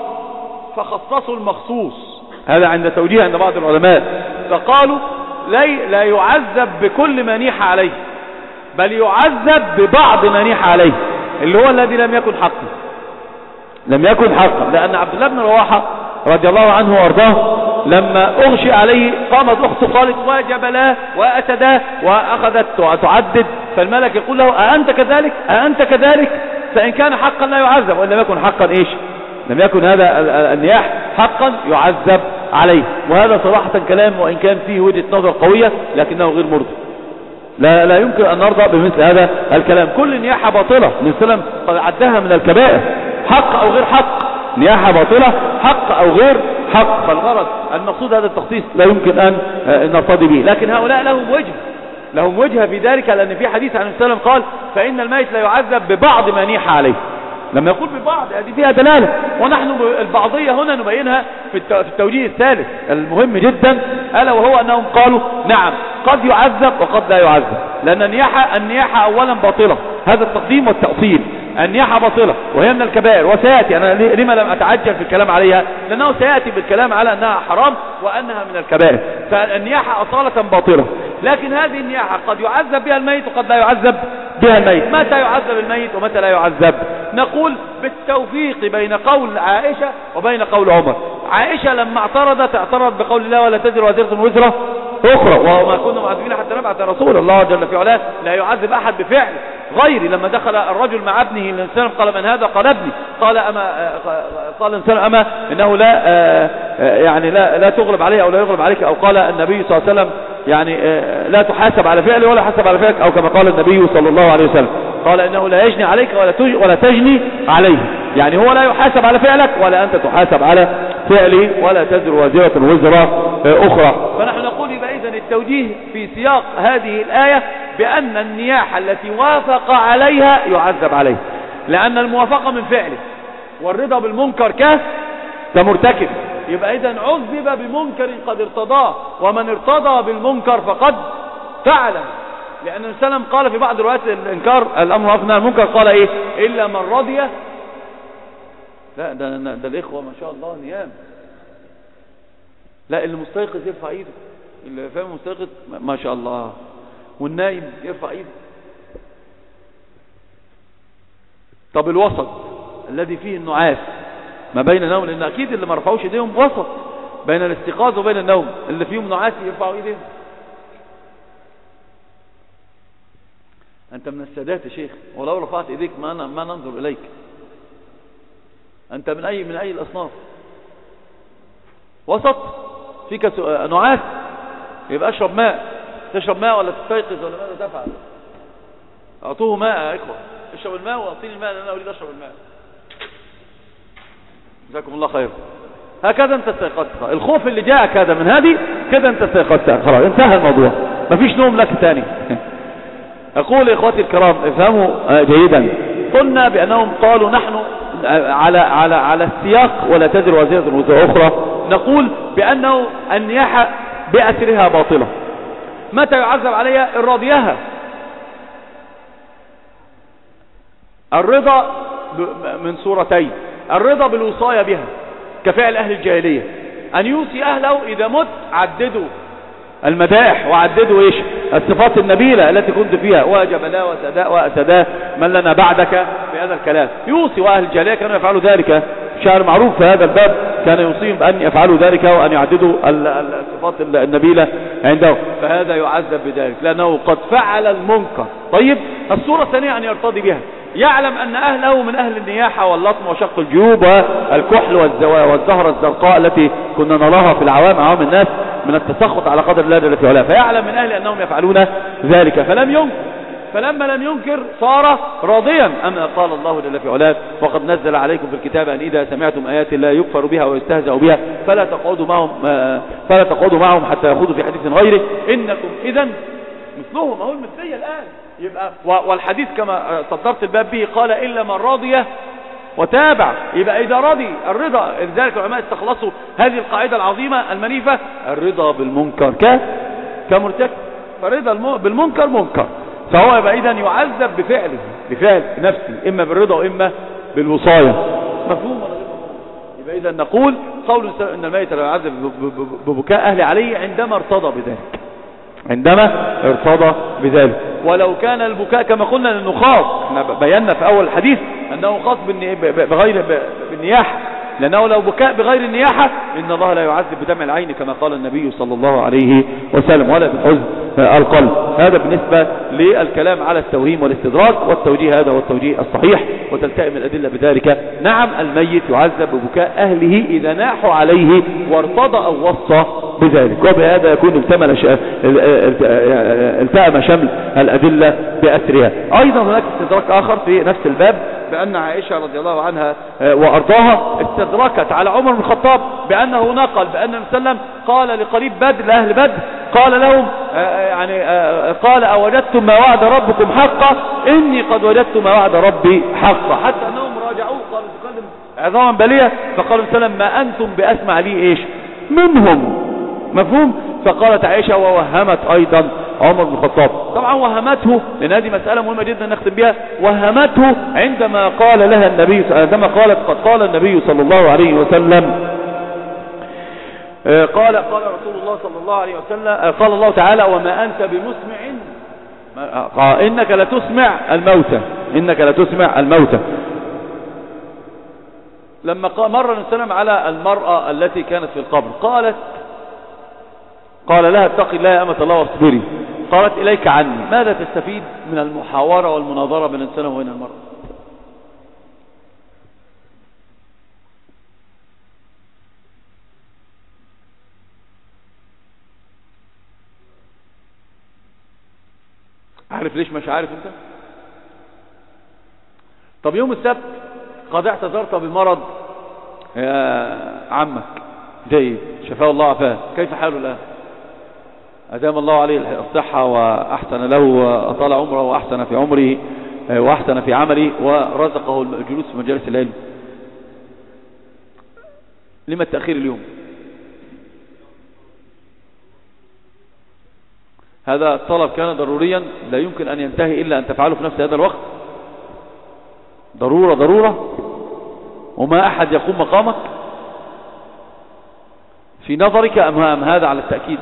فخصصوا المخصوص. هذا عند توجيه عند بعض العلماء، فقالوا لا يعذب بكل ما نيح عليه، بل يعذب ببعض ما نيح عليه اللي هو الذي لم يكن حقا، لم يكن حقا. لأن عبد الله بن رواحة رضي الله عنه وارضاه لما أغشي عليه قامت أخته قالت وجبلاه وأتداه وأخذت تعدد، فالملك يقول له أأنت كذلك أأنت كذلك؟ فإن كان حقا لا يعذب، وإن لم يكن حقا إيش؟ لم يكن هذا النياح حقا يعذب عليه. وهذا صراحة كلام وإن كان فيه وجهة نظر قوية لكنه غير مرضي. لا يمكن أن نرضى بمثل هذا الكلام. كل نياحة باطلة النبي صلى الله عليه وسلم قد عدها من الكبائر، حق أو غير حق، نياحة باطلة حق أو غير حق. فالغرض المقصود هذا التخصيص لا يمكن أن نرتضي به. لكن هؤلاء لهم وجهة في ذلك، لأن في حديث عن النبي صلى الله عليه وسلم قال فإن الميت لا يعذب ببعض ما نيح عليه. لما يقول ببعض هذه فيها دلالة، ونحن البعضية هنا نبينها في التوجيه الثالث المهم جدا، ألا وهو أنهم قالوا نعم قد يعذب وقد لا يعذب، لأن النياحة أولا باطلة، هذا التقديم والتأصيل. النياحة باطلة وهي من الكبائر، وسيأتي أنا لما لم أتعجل في الكلام عليها لأنه سيأتي بالكلام على أنها حرام وأنها من الكبائر. فالنياحة أصالة باطلة، لكن هذه النياحة قد يعذب بها الميت وقد لا يعذب بها الميت. متى يعذب الميت ومتى لا يعذب؟ نقول بالتوفيق بين قول عائشة وبين قول عمر. عائشة لما اعترضت بقول الله ولا تزر وازرة وزر أخرى، وما كنا معذبين حتى نبعث رسول الله جل في علاه، لا يعذب أحد بفعل غيري. لما دخل الرجل مع ابنه الإنسان قال من هذا؟ قال ابني. قال الإنسان أما إنه لا تغلب عليه أو لا يغلب عليك، أو قال النبي صلى الله عليه وسلم لا تحاسب على فعله ولا حسب على فعلك، أو كما قال النبي صلى الله عليه وسلم قال إنه لا يجني عليك ولا تجني عليه، يعني هو لا يحاسب على فعلك ولا أنت تحاسب على فعله، ولا تزر وازرة وزر أخرى. فنحن نقول يبقى إذن التوجيه في سياق هذه الآية بأن النياحة التي وافق عليها يعذب عليه، لأن الموافقة من فعله، والرضا بالمنكر كمرتكب. يبقى إذن عذب بمنكر قد ارتضاه، ومن ارتضى بالمنكر فقد فعله. لأن السلام قال في بعض روايات الإنكار الأمر أفنى المنكر قال إيه؟ إلا من رضي. لا ده الإخوة ما شاء الله نيام. لا، اللي مستيقظ يرفع ايده، اللي فاهم مستيقظ ما شاء الله، والنايم يرفع ايده. طب الوسط الذي فيه النعاس ما بين النوم، لان اكيد اللي ما رفعوش ايديهم وسط بين الاستيقاظ وبين النوم، اللي فيهم نعاس يرفعوا ايديهم. انت من السادات يا شيخ، ولو رفعت ايديك ما ننظر اليك. انت من اي الاصناف؟ وسط فيك نعاس، يبقى اشرب ماء. تشرب ماء ولا تستيقظ ولا ماذا تفعل؟ اعطوه ماء يا اخوه، اشرب الماء واعطيني الماء لان انا اريد اشرب الماء. جزاكم الله خير. هكذا انت استيقظت. الخوف اللي جاءك هذا من هذه كده انت استيقظت، خلاص انتهى الموضوع، مفيش نوم لك ثاني. اقول يا اخواتي الكرام افهموا جيدا، قلنا بانهم قالوا نحن على السياق ولا تزر وازرة وزر اخرى، نقول بانه النياحة بأسرها باطلة. متى يعذب عليها؟ الراضيها. الرضا من صورتين، الرضا بالوصاية بها كفعل أهل الجاهلية، أن يوصي أهله إذا مت عددوا المدائح وعددوا إيش الصفات النبيلة التي كنت فيها، واجب لا وسداء وأسداء من لنا بعدك بهذا الكلام. يوصي، وأهل الجاهلية كانوا يفعلوا ذلك، شعر معروف في هذا الباب كان يوصيهم بأن يفعلوا ذلك وأن يعددوا الصفات النبيلة عنده، فهذا يعذب بذلك لأنه قد فعل المنكر. طيب الصورة الثانية أن يرتضي بها، يعلم أن أهله من أهل النياحة واللطم وشق الجيوب والكحل والزهرة الزرقاء التي كنا نراها في عوام الناس من التسخط على قدر الله جل وعلا، فيعلم من أهل أنهم يفعلون ذلك فلم ينكر. فلما لم ينكر صار راضيا. أما قال الله جل وعلا وقد نزل عليكم في الكتاب أن إذا سمعتم آيات لا يكفر بها ويستهزأ بها فلا تقعدوا معهم حتى يخوضوا في حديث غيره إنكم إذا مثلهم. أقول مثلية الآن يبقى، والحديث كما صدرت الباب به قال إلا من راضية وتابع. يبقى إذا راضي الرضا، لذلك العلماء استخلصوا هذه القاعدة العظيمة المنيفة، الرضا بالمنكر كمرتكب، فرضا بالمنكر منكر، فهو يبقى إذن يعذب بفعله، بفعل نفسه، إما بالرضا وإما بالوصاية. مفهوم ولا غير مفهوم؟ يبقى إذن نقول قول إن الميت لا يعذب ببكاء أهله عليه عندما ارتضى بذلك، عندما ارتضى بذلك. ولو كان البكاء كما قلنا لأنه خاص، احنا بينا في أول الحديث أنه خاص بغير بالنياحة، لأنه لو بكاء بغير النياحة إن الله لا يعذب بدمع العين كما قال النبي صلى الله عليه وسلم، ولا بحزن القلب. هذا بالنسبة للكلام على التوهيم والاستدراك، والتوجيه هذا هو التوجيه الصحيح، وتلتئم الأدلة بذلك. نعم الميت يعذب ببكاء أهله إذا ناحوا عليه وارتضى أو وصى بذلك، وبهذا يكون التأم شمل الأدلة بأسرها. أيضا هناك استدراك آخر في نفس الباب، بأن عائشة رضي الله عنها وأرضاها استدركت على عمر بن الخطاب بأنه نقل بأن النبي صلى الله عليه وسلم قال لقريب بدر لأهل بدر، قال لهم قال أوجدتم ما وعد ربكم حقا؟ إني قد وجدت ما وعد ربي حقا، حتى أنهم راجعوه قالوا تكلم عظاما بلية، فقالوا صلى الله عليه وسلم ما أنتم بأسمع لي إيش منهم. مفهوم؟ فقالت عائشة ووهمت أيضا عمر بن الخطاب. طبعا وهمته، لأن هذه مسألة مهمة جدا نختم بها، وهمته عندما قال لها النبي، عندما قالت قد قال النبي صلى الله عليه وسلم، قال رسول الله صلى الله عليه وسلم، قال الله تعالى وما أنت بمسمع إنك لتسمع الموتى، إنك لتسمع الموتى. لما مر السلام على المرأة التي كانت في القبر قال لها اتقي الله يا أمة الله واصبري، قالت إليك عني. ماذا تستفيد من المحاورة والمناظرة بين الإنسان وبين المرأة؟ عارف ليش مش عارف انت؟ طب يوم السبت قد اعتذرت بمرض يا عمك جيد شفاه الله عافاه، كيف حاله الآن؟ أدام الله عليه الصحة وأحسن له وأطال عمره وأحسن في عمره وأحسن في عمله ورزقه الجلوس في مجالس العلم. لما التأخير اليوم؟ هذا الطلب كان ضروريا لا يمكن أن ينتهي إلا أن تفعله في نفس هذا الوقت، ضرورة وما أحد يقوم مقامك في نظرك أم هذا على التأكيد؟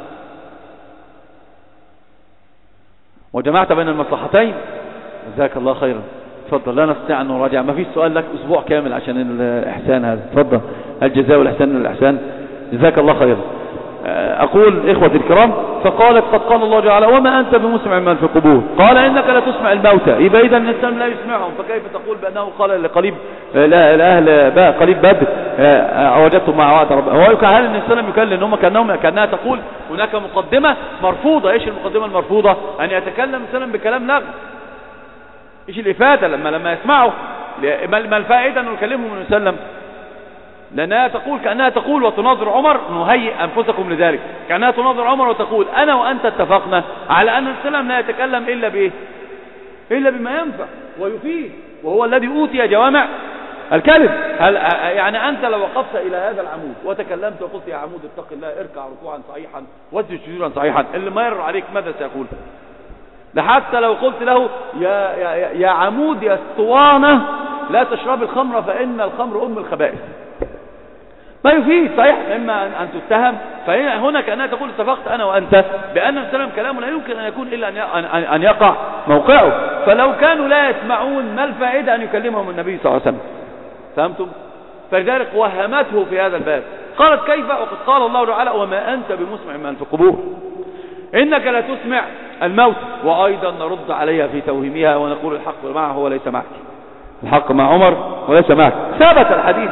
وجمعت بين المصلحتين. جزاك الله خيرا. تفضل. لا نستطيع أن نراجع، ما فيش سؤال لك أسبوع كامل عشان الإحسان هذا. تفضل. الجزاء والإحسان من الإحسان. جزاك الله خيرا. أقول إخوتي الكرام، فقالت قد قال الله تعالى وما أنت بمسمع من في القبور، قال إنك لا تسمع الموتى. يبقى إذا الإنسان لا يسمعهم، فكيف تقول بأنه قال لقريب لأهل قريب بدر أوجدتم مع وعد رب؟ هو هل الإنسان يكلم كأنها تقول هناك مقدمة مرفوضة؟ إيش المقدمة المرفوضة؟ أن يتكلم الإنسان بكلام لغو. إيش الإفادة لما يسمعوا؟ ما الفائدة أن نكلمهم ونسلم؟ لأنها تقول كأنها تقول وتناظر عمر، نهيئ أنفسكم لذلك، كأنها تناظر عمر وتقول أنا وأنت اتفقنا على أن السلام لا يتكلم إلا بإيه؟ إلا بما ينفع ويفيد، وهو الذي أوتي جوامع الكلم. هل يعني أنت لو وقفت إلى هذا العمود وتكلمت وقلت يا عمود اتق الله، اركع ركوعا صحيحا واسجد سجودا صحيحا، اللي ما يرر عليك ماذا سيقول؟ لحتى لو قلت له يا عمود يا اسطوانة لا تشرب الخمر فإن الخمر أم الخبائث، ما يفيد. صحيح إما أن تتهم، فهنا كأنها تقول اتفقت أنا وأنت بأن السلام كلامه لا يمكن أن يكون إلا أن يقع موقعه. فلو كانوا لا يسمعون ما الفائدة أن يكلمهم النبي صلى الله عليه وسلم؟ فهمتم؟ فلذلك وهمته في هذا الباب. قالت كيف وقد قال الله تعالى وما أنت بمسمع من في القبور إنك لا تسمع الموت. وأيضا نرد عليها في توهيمها ونقول الحق معه وليس معك، الحق مع عمر وليس معك. ثبت الحديث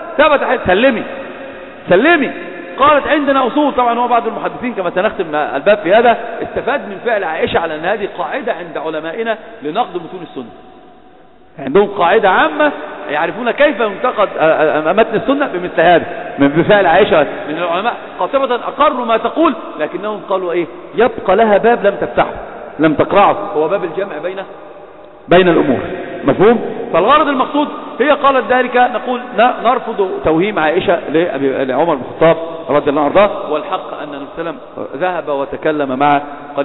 سلمي. قالت عندنا أصول. طبعا هو بعض المحدثين كما سنختم الباب في هذا استفاد من فعل عائشة على أن هذه قاعدة عند علمائنا لنقد متون السنة. عندهم قاعدة عامة يعرفون كيف ينتقد متن السنة بمثل هذا بفعل عائشة. من العلماء قاطبة أقروا ما تقول، لكنهم قالوا إيه؟ يبقى لها باب لم تفتحه لم تقرعه، هو باب الجمع بين الأمور. مفهوم؟ فالغرض المقصود هي قالت ذلك. نقول نرفض توهيم عائشة لعمر بن الخطاب رضي الله عنه، والحق أن النبي صلى الله عليه وسلم ذهب وتكلم مع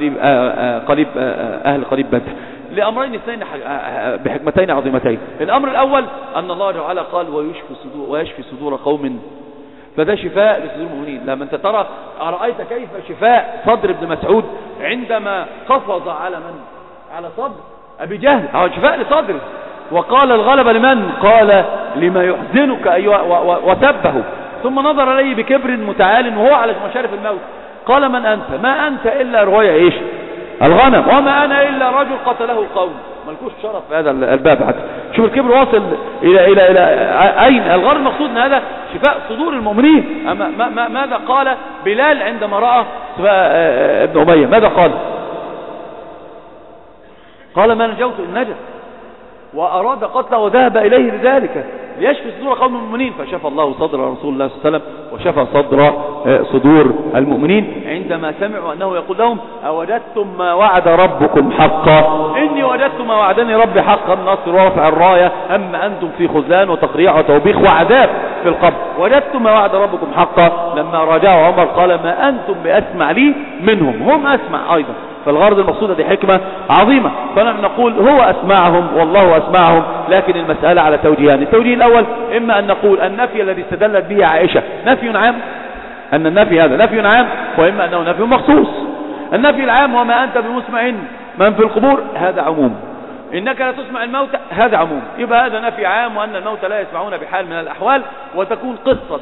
أهل قريب بدر لأمرين اثنين بحكمتين عظيمتين. الأمر الأول أن الله تعالى قال ويشفي صدور قوم، فده شفاء لصدور المؤمنين. لما أنت ترى أرأيت كيف شفاء صدر ابن مسعود عندما قفز على من؟ على صدر أبي جهل، هو شفاء لصدره. وقال الغلبة لمن؟ قال لما يحزنك أيها، وسبه. ثم نظر إليه بكبر متعال وهو على مشارف الموت. قال من أنت؟ ما أنت إلا رواية إيش؟ الغنم. وما أنا إلا رجل قتله قوم. ملكوش شرف في هذا الباب حتى. شوف الكبر واصل إلى أين. الغرض المقصود أن هذا شفاء صدور المؤمنين. ماذا قال بلال عندما رأى ابن أمية؟ ماذا قال؟ قال ما نجوت إن نجت، وأراد قتله وذهب إليه لذلك ليشفي صدور قوم المؤمنين. فشفى الله صدر رسول الله صلى الله عليه وسلم وشفى صدور المؤمنين عندما سمعوا أنه يقول لهم أوجدتم ما وعد ربكم حقا؟ إني وجدت ما وعدني ربي حقا، النصر ورفع الراية، أما أنتم في خذلان وتقريع وتوبيخ وعذاب في القبر. وجدتم ما وعد ربكم حقا. لما راجعوا عمر قال ما أنتم بأسمع لي منهم، هم أسمع أيضا. فالغرض المقصودة دي حكمة عظيمة. فنحن نقول هو أسمعهم والله أسمعهم، لكن المسألة على توجيهان. التوجيه الأول إما أن نقول النفي الذي استدلت به عائشة نفي عام، أن النفي هذا نفي عام، وإما أنه نفي مخصوص. النفي العام وما أنت بمسمع من في القبور هذا عموم، إنك لا تسمع الموتى هذا عموم. يبقى هذا نفي عام، وأن الموتى لا يسمعون بحال من الأحوال. وتكون قصة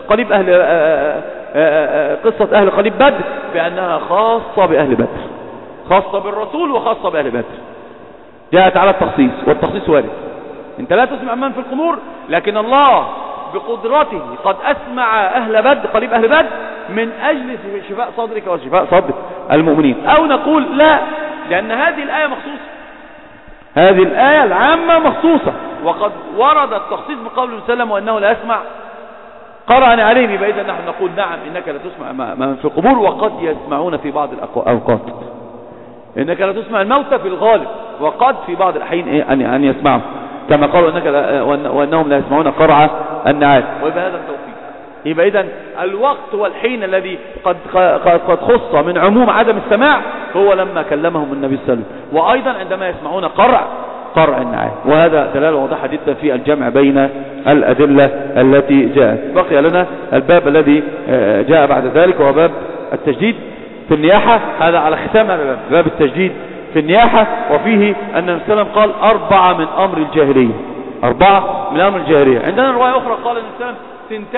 أهل قريب بدر بأنها خاصة بأهل بدر، خاصة بالرسول وخاصة بأهل بدر. جاءت على التخصيص، والتخصيص وارد. انت لا تسمع من في القبور، لكن الله بقدرته قد أسمع أهل بدر قريب أهل بدر من أجل شفاء صدرك وشفاء صدر المؤمنين. أو نقول لا، لأن هذه الآية مخصوصة، هذه الآية العامة مخصوصة، وقد ورد التخصيص بقول الله سلم وأنه لا يسمع قرأنا عليه. يبقى إذا نحن نقول نعم إنك لا تسمع من في القبور، وقد يسمعون في بعض الأوقات. إنك لا تسمع الموتى في الغالب، وقد في بعض الحين أن يسمعوا، كما قالوا وأنهم لا يسمعون قرع النعال. ويبقى هذا التوفيق. يبقى إذن الوقت والحين الذي قد خص من عموم عدم السماع هو لما كلمهم النبي صلى الله عليه وسلم. وأيضا عندما يسمعون قرع قرع النعال. وهذا دلالة واضحة جدا في الجمع بين الأدلة التي جاءت. بقي لنا الباب الذي جاء بعد ذلك وهو باب التجديد في النياحة. هذا على ختام باب التجديد في النياحة، وفيه أن النبي صلى الله عليه وسلم قال 4 من أمر الجاهلية. 4 من أمر الجاهلية. عندنا رواية أخرى قال النبي صلى الله عليه وسلم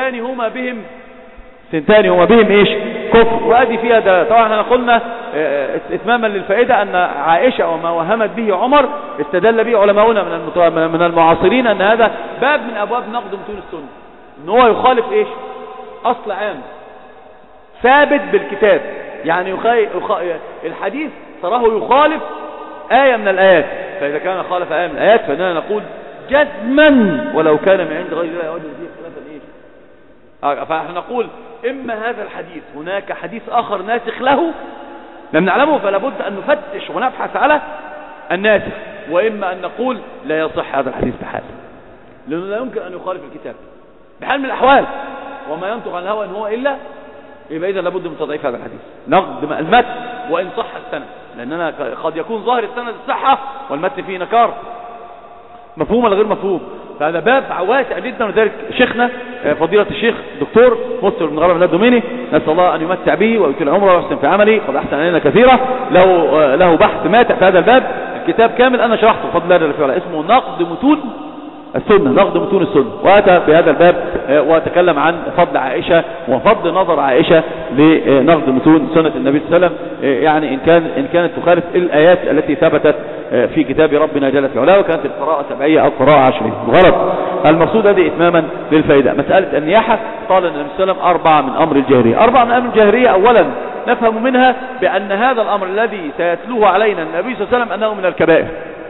ثنتان هما بهم إيش؟ كفر. وأدي فيها ده. طبعا احنا قلنا اتماما للفائدة أن عائشة وما وهمت به عمر استدل به علماؤنا من المعاصرين أن هذا باب من أبواب نقد متون السنة، أن هو يخالف إيش؟ أصل عام ثابت بالكتاب. يعني الحديث تراه يخالف آية من الآيات، فإذا كان خالف آية من الآيات فإننا نقول جزما ولو كان من عند غير الله يوجد فيه خلافا إيش. فنحن نقول إما هذا الحديث هناك حديث آخر ناسخ له لم نعلمه فلا بد أن نفتش ونبحث على الناسخ، وإما أن نقول لا يصح هذا الحديث بحال، لأنه لا يمكن أن يخالف الكتاب بحال من الأحوال، وما ينطق عن الهوى إن هو إلا يبقى إذا لابد من تضعيف هذا الحديث، نقد المتن وإن صح السند، لأننا قد يكون ظاهر السند الصحة والمتن فيه نكار، مفهوم ولا غير مفهوم. فهذا باب واسع جدا، ولذلك شيخنا فضيلة الشيخ دكتور مصر بن غرب الدوميني نسأل الله أن يمتع به ويطيل عمره ويحسن في عمله، قد أحسن علينا كثيرا، له بحث ماتع في هذا الباب، الكتاب كامل أنا شرحته بفضل الله جل وعلا، اسمه نقد متون السنة، نقد متون السنة، وأتى بهذا الباب وتكلم عن فضل عائشة وفضل نظر عائشة لنقد متون سنة النبي صلى الله عليه وسلم، يعني إن كانت تخالف الآيات التي ثبتت في كتاب ربنا جل وعلا، وكانت القراءة 7 أو قراءة 10. الغرض المقصود هذه إتماما للفائدة. مسألة النياحة قال النبي صلى الله عليه وسلم 4 من أمر الجاهلية. 4 من أمر الجاهلية أولا نفهم منها بأن هذا الأمر الذي سيتلوه علينا النبي صلى الله عليه وسلم أنه من الكبائر،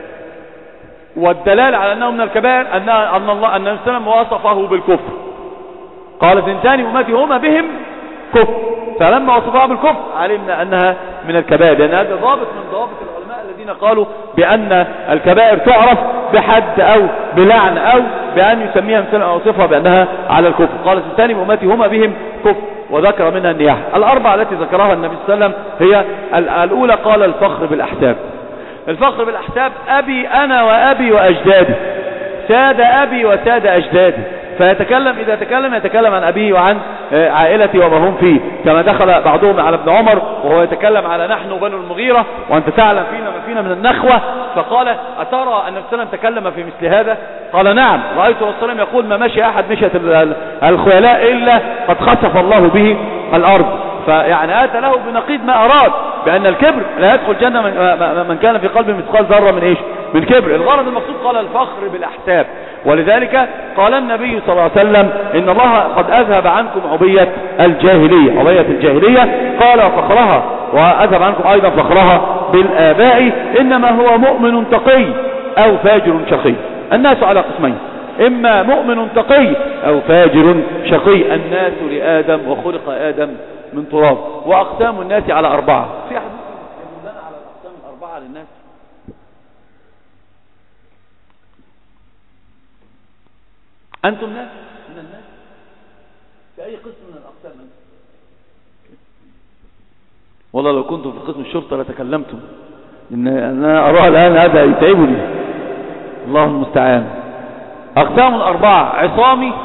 والدلالة على أنه من الكبائر أن النبي صلى الله عليه وسلم وصفه بالكفر، قال 2 أمتي هما بهم كفر، فلما وصفها بالكفر علمنا أنها من الكبائر، لأن هذا ضابط من ضوابط العلماء الذين قالوا بأن الكبائر تعرف بحد أو بلعن أو بأن يسميها مثلا أو صفها بأنها على الكفر. قال 2 أمتي هما بهم كفر، وذكر منها النياحة. 4 التي ذكرها النبي صلى الله عليه وسلم هي الأولى قال الفخر بالأحساب. الفخر بالأحساب أبي أنا وأبي وأجدادي، ساد أبي وساد أجدادي، فيتكلم إذا يتكلم عن أبيه وعن عائلتي وما هم فيه، كما دخل بعضهم على ابن عمر وهو يتكلم على نحن بنو المغيرة وأنت تعلم فينا ما فينا من النخوة، فقال أترى أن النبي تكلم في مثل هذا؟ قال نعم، رأيت الرسول صلى الله عليه وسلم يقول ما مشي أحد مشيت الخيلاء إلا قد خسف الله به الأرض، فيعني آتى له بنقيض ما أراد، بأن الكبر لا يدخل جنة من كان في قلبه مثقال ذرة من إيش؟ من كبر. الغرض المقصود قال الفخر بالأحساب، ولذلك قال النبي صلى الله عليه وسلم إن الله قد أذهب عنكم عبية الجاهلية، قال فخرها، وأذهب عنكم أيضا فخرها بالآباء، إنما هو مؤمن تقي أو فاجر شقي. الناس على قسمين، إما مؤمن تقي أو فاجر شقي. الناس لآدم وخلق آدم من تراب، وأقسام الناس على 4. في حديث يدلنا على الأقسام 4 للناس. أنتم ناس من الناس في أي قسم من الأقسام أنتم؟ والله لو كنتم في قسم الشرطة لتكلمتم، إن أنا أرى الآن هذا يتعبني، الله المستعان. أقسام 4: عصامي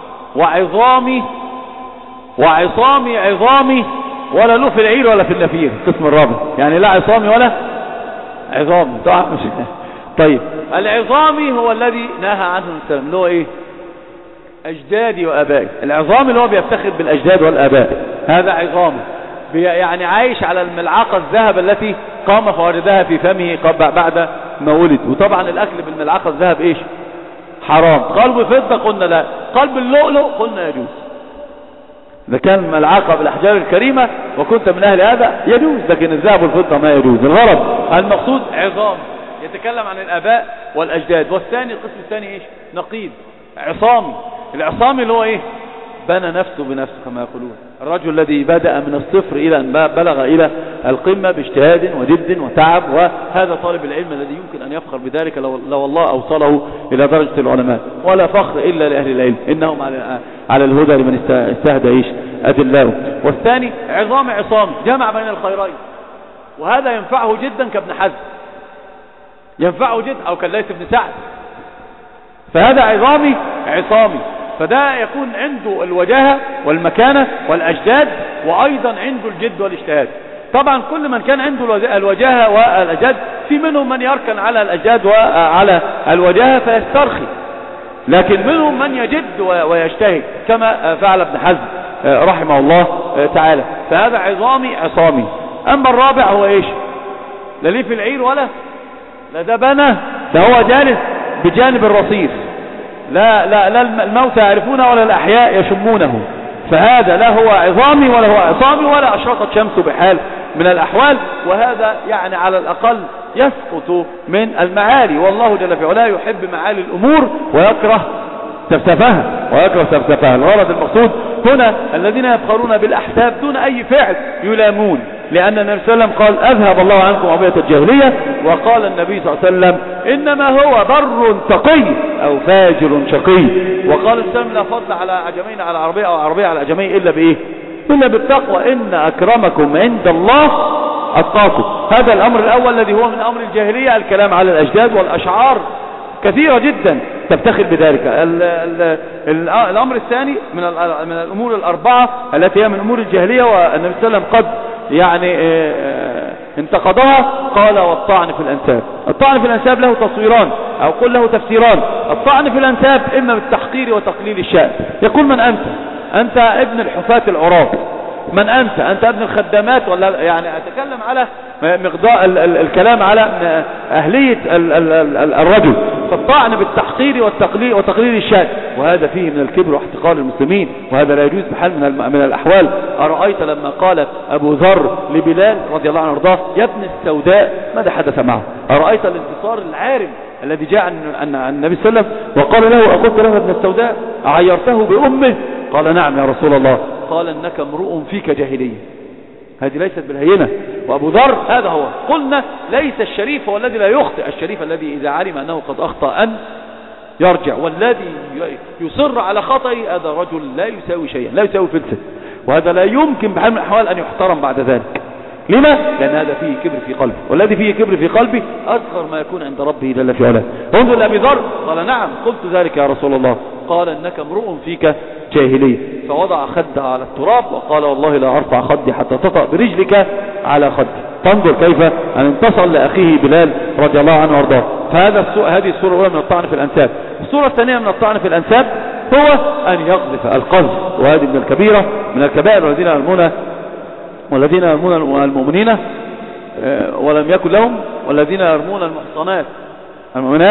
وعصامي عظامي، ولا له في العير ولا في النفير. القسم الرابع يعني لا عصامي ولا عظامي. طيب العظامي هو الذي نهى عنه السلام، اللي هو ايه؟ اجدادي وابائي. العظامي اللي هو بيفتخر بالاجداد والاباء، هذا عظامي، يعني عايش على الملعقة الذهب التي قام فوجدها في فمه بعد ما ولد. وطبعا الاكل بالملعقة الذهب ايش؟ حرام. قلب فضة قلنا لا، قلب اللؤلؤ قلنا يجوز. إذا كان ملعقة بالأحجار الكريمة وكنت من أهل هذا يجوز، لكن الذهب والفضة ما يجوز. الغرض المقصود عظام، يتكلم عن الآباء والأجداد. والثاني القسم الثاني إيش؟ نقيض عصامي. العصامي اللي هو إيه؟ بنى نفسه بنفسه كما يقولون، الرجل الذي بدأ من الصفر إلى أن بلغ إلى القمة باجتهاد وجد وتعب، وهذا طالب العلم الذي يمكن أن يفخر بذلك لو الله أوصله إلى درجة العلماء. ولا فخر إلا لأهل العلم، إنهم على الهدى لمن استهدى إيش؟ أدلاه. والثاني عصام جمع بين الخيرين، وهذا ينفعه جدا كابن حزم. ينفعه جد، أو كالليث بن سعد، فهذا عظامي عصامي. فده يكون عنده الوجاهة والمكانة والأجداد، وأيضا عنده الجد والاجتهاد. طبعا كل من كان عنده الوجاهة والأجداد، في منهم من يركن على الأجداد وعلى الوجاهة فيسترخي، لكن منهم من يجد ويجتهد كما فعل ابن حزم رحمه الله تعالى. فهذا عظامي عصامي. أما الرابع هو إيش؟ لا ليه في العير ولا لا، ده بنى، ده هو جالس بجانب الرصيف، لا الموتى يعرفونه ولا الأحياء يشمونه. فهذا لا هو عظامي ولا هو عصامي ولا أشرقت شمسه بحال من الأحوال. وهذا يعني على الأقل يسقط من المعالي، والله جل في علاه يحب معالي الأمور ويكره سفسفها. الغرض المقصود هنا الذين يفخرون بالأحساب دون أي فعل يلامون، لأن النبي صلى الله عليه وسلم قال أذهب الله عنكم عبية الجاهلية، وقال النبي صلى الله عليه وسلم إنما هو بر تقي أو فاجر شقي. وقال السلام لا فضل على عجمين على عربية أو عربية على عجمين إلا بإيه؟ إلا بالتقوى، إن أكرمكم عند الله أتقاكم. هذا الأمر الأول الذي هو من أمر الجاهلية، الكلام على الأجداد والأشعار كثيرة جدا تفتخر بذلك. الأمر الثاني من الأمور الأربعة التي هي من أمور الجاهلية، والنبي صلى الله عليه وسلم قد يعني انتقدها، قال والطعن في الأنساب. الطعن في الأنساب له تصويران أو قل له تفسيران. الطعن في الأنساب إما بالتحقير وتقليل الشأن، يقول من أنت ابن الحفاة العراة، من أنت ابن الخدامات، ولا يعني أتكلم على مقدار الكلام على أهلية الرجل. فالطعن بالتحقير وتقليل الشأن، وهذا فيه من الكبر واحتقار المسلمين، وهذا لا يجوز بحال من الأحوال. أرأيت لما قال أبو ذر لبلال رضي الله عنه وارضاه يا ابن السوداء ماذا حدث معه؟ أرأيت الانتصار العارم الذي جاء عن النبي صلى الله عليه وسلم وقال له أقلت له ابن السوداء أعيرته بأمه؟ قال نعم يا رسول الله. قال إنك امرؤ فيك جاهلية. هذه ليست بالهينة. وأبو ذر هذا هو، قلنا ليس الشريف هو الذي لا يخطئ، الشريف الذي إذا علم أنه قد أخطأ أن يرجع، والذي يصر على خطئه هذا رجل لا يساوي شيئا، لا يساوي فلسة، وهذا لا يمكن بحال من الأحوال أن يحترم بعد ذلك. لما؟ لأن هذا فيه كبر في قلبه، والذي فيه كبر في قلبه أصغر ما يكون عند ربه جل في علاه. انظر لأبي ذر قال نعم قلت ذلك يا رسول الله. قال إنك امرؤ فيك جاهلية. فوضع خده على التراب وقال والله لا أرفع خدي حتى تطأ برجلك على خدي. تنظر كيف أن انتصر لأخيه بلال رضي الله عنه وارضاه. هذه الصورة الأولى من الطعن في الأنساب. الصورة الثانية من الطعن في الأنساب هو أن يقذف القذف، وهذه من الكبيرة من الكبائر. والذين يرمون المؤمنين ولم يكن لهم، والذين يرمون المحصنات المؤمنات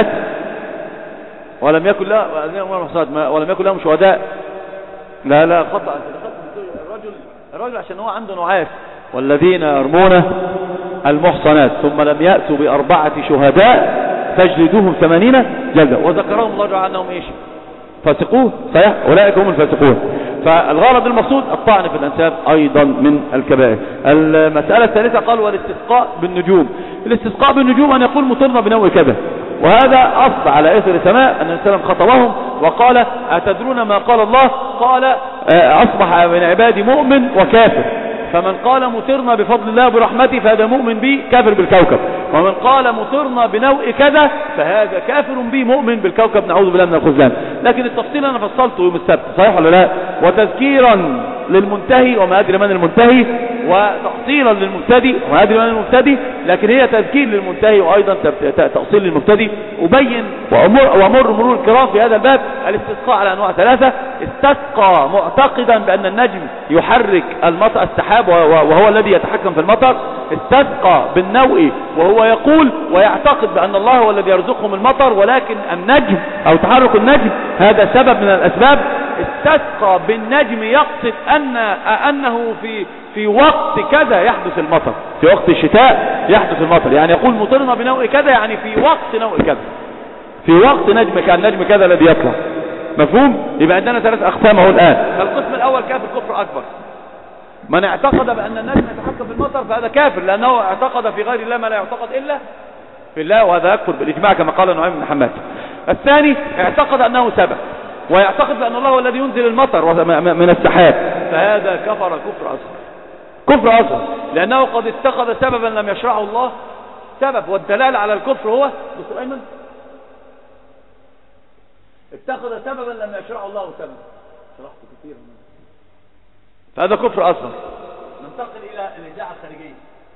ولم يكن لهم شهداء. لا خطأ الرجل عشان هو عنده نعاس. والذين يرمون المحصنات ثم لم يأتوا بأربعة شهداء فاجلدوهم 80 جلدة. وذكرهم الله تعالى أنهم إيش؟ فاسقون. صحيح، أولئك هم الفاسقون. فالغرض المقصود الطعن في الأنساب أيضا من الكبائر. المسألة الثالثة قال والاستسقاء بالنجوم. الاستسقاء بالنجوم أن يقول مطرنا بنوع كذا، وهذا أصل على إثر سماء أن السلام خطبهم وقال أتدرون ما قال الله؟ قال أصبح من عبادي مؤمن وكافر. فمن قال مطرنا بفضل الله برحمته فهذا مؤمن بي كافر بالكوكب، ومن قال مطرنا بنوء كذا فهذا كافر بي مؤمن بالكوكب، نعوذ بالله من الخذلان. لكن التفصيل أنا فصلته يوم السبت، صحيح ولا لا؟ وتذكيرا للمنتهي وما أدري من المنتهي، وتأصيلا للمبتدئ وما أدري من المبتدئ، لكن هي تذكير للمنتهي وأيضا تأصيل للمبتدئ. أبين وأمر مرور الكرام في هذا الباب. الاستسقاء على أنواع ثلاثة: استسقى معتقدا بأن النجم يحرك المطر السحاب وهو الذي يتحكم في المطر. استسقى بالنوء وهو يقول ويعتقد بأن الله هو الذي يرزقهم المطر، ولكن النجم أو تحرك النجم هذا سبب من الأسباب. استسقى بالنجم يقصد أنه في وقت كذا يحدث المطر، في وقت الشتاء يحدث المطر، يعني يقول مطرنا بنوء كذا، يعني في وقت نوء كذا، في وقت نجم كذا الذي يطلع. مفهوم؟ يبقى عندنا ثلاث أقسام اهو الآن. القسم الأول كافر كفر أكبر، من اعتقد بأن النجم يتحكم في المطر فهذا كافر، لأنه اعتقد في غير الله ما لا يعتقد إلا في الله، وهذا يكفر بالإجماع كما قال نعيم بن حماد. الثاني اعتقد أنه سبب، ويعتقد بأن الله هو الذي ينزل المطر من السحاب، فهذا كفر كفر أصغر، كفر أصغر، لأنه قد اتخذ سببا لم يشرعه الله سبب، والدلال على الكفر هو دكتور أيمن اتخذ سببا لم يشرعه الله سببا، شرحت كثير فهذا كفر أصلا. ننتقل إلى الإذاعة الخارجية.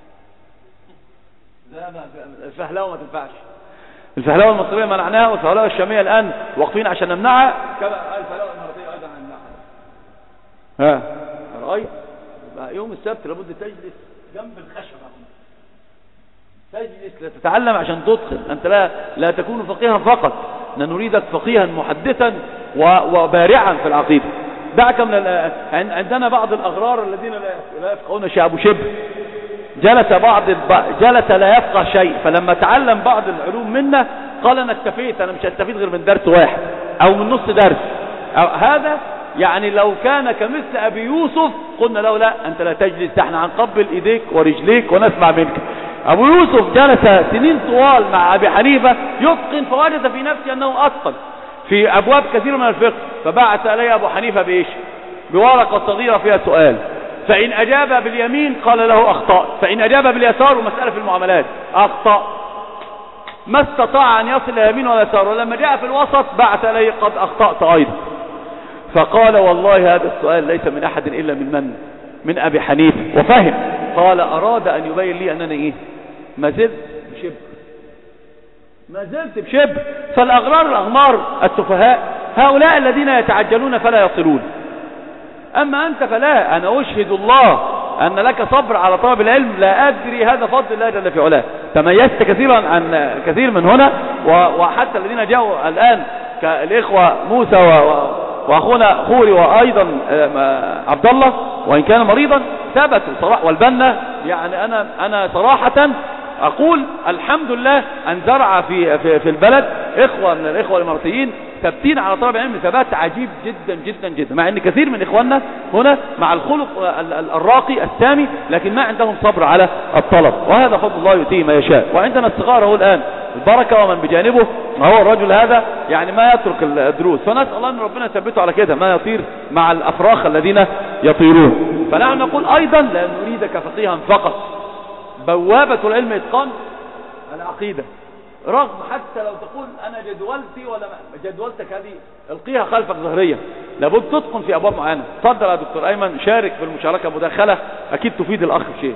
الفهلوة ما تنفعش، الفهلوة المصرية منعناها، والفهلوة الشامية الآن واقفين عشان نمنعها، كما الفهلوة الإماراتية أيضا نمنعها. رأيت يوم السبت لابد تجلس جنب الخشبة، تجلس لتتعلم عشان تدخل. أنت لا تكون فقيها فقط، نريدك فقيها محدثا وبارعا في العقيدة. دعك من عندنا بعض الأغرار الذين لا يفقهون شيء. أبو شبر جلس لا يفقه شيء، فلما تعلم بعض العلوم منا قال أنا اكتفيت، أنا مش هستفيد غير من درس واحد أو من نص درس. هذا يعني لو كان كمثل أبي يوسف قلنا له لا أنت لا تجلس، احنا هنقبل إيديك ورجليك ونسمع منك. أبو يوسف جلس سنين طوال مع أبي حنيفة يتقن، فوجد في نفسه أنه أتقن في أبواب كثيرة من الفقه، فبعث إليه أبو حنيفة بإيش؟ بورقة صغيرة فيها سؤال، فإن أجاب باليمين قال له أخطأ، فإن أجاب باليسار، ومسألة في المعاملات أخطأ، ما استطاع أن يصل إلى اليمين ولا يسار، ولما جاء في الوسط بعث إليه قد أخطأت أيضا. فقال والله هذا السؤال ليس من أحد إلا من أبي حنيفة، وفهم. قال أراد أن يبين لي أنني إيه؟ ما زلت بشبه. الأغمار السفهاء هؤلاء الذين يتعجلون فلا يصلون. أما أنت فلا، أنا أشهد الله أن لك صبر على طلب العلم، لا أدري هذا فضل الله جل في علاه. تميزت كثيرا عن كثير من هنا، وحتى الذين جاءوا الآن كالإخوة موسى وأخونا خوري وأيضا عبد الله وإن كان مريضا ثبتوا صراحة، والبنا يعني أنا صراحة أقول الحمد لله أن زرع في البلد إخوة من الإخوة الإماراتيين ثابتين على طلب العلم ثبات عجيب جدا جدا جدا، مع أن كثير من إخواننا هنا مع الخلق الراقي السامي لكن ما عندهم صبر على الطلب، وهذا فضل الله يؤتيه ما يشاء. وعندنا الصغار هو الآن البركة، ومن بجانبه ما هو الرجل هذا يعني ما يترك الدروس، فنسأل الله أن ربنا يثبته على كده، ما يطير مع الأفراخ الذين يطيرون. فنحن نقول أيضا لا نريدك فقيها فقط، بوابة العلم إتقان العقيدة، رغم حتى لو تقول أنا جدولتي ولا جدولتك هذه القيها خلفك ظهرية، لابد تتقن في أبواب معينة. تفضل يا دكتور أيمن، شارك في المشاركة مداخلة أكيد تفيد الأخ شيء.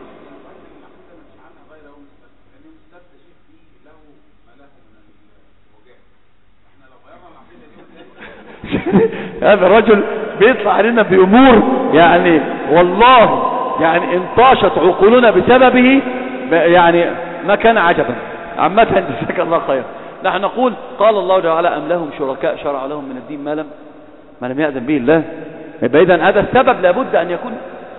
هذا الرجل بيطلع علينا بأمور يعني والله يعني انطاشت عقولنا بسببه، يعني ما كان عجبا. عامة جزاك الله خير. نحن نقول قال الله تعالى أم لهم شركاء شرع لهم من الدين ما لم يأذن به الله. إذن هذا السبب لابد أن يكون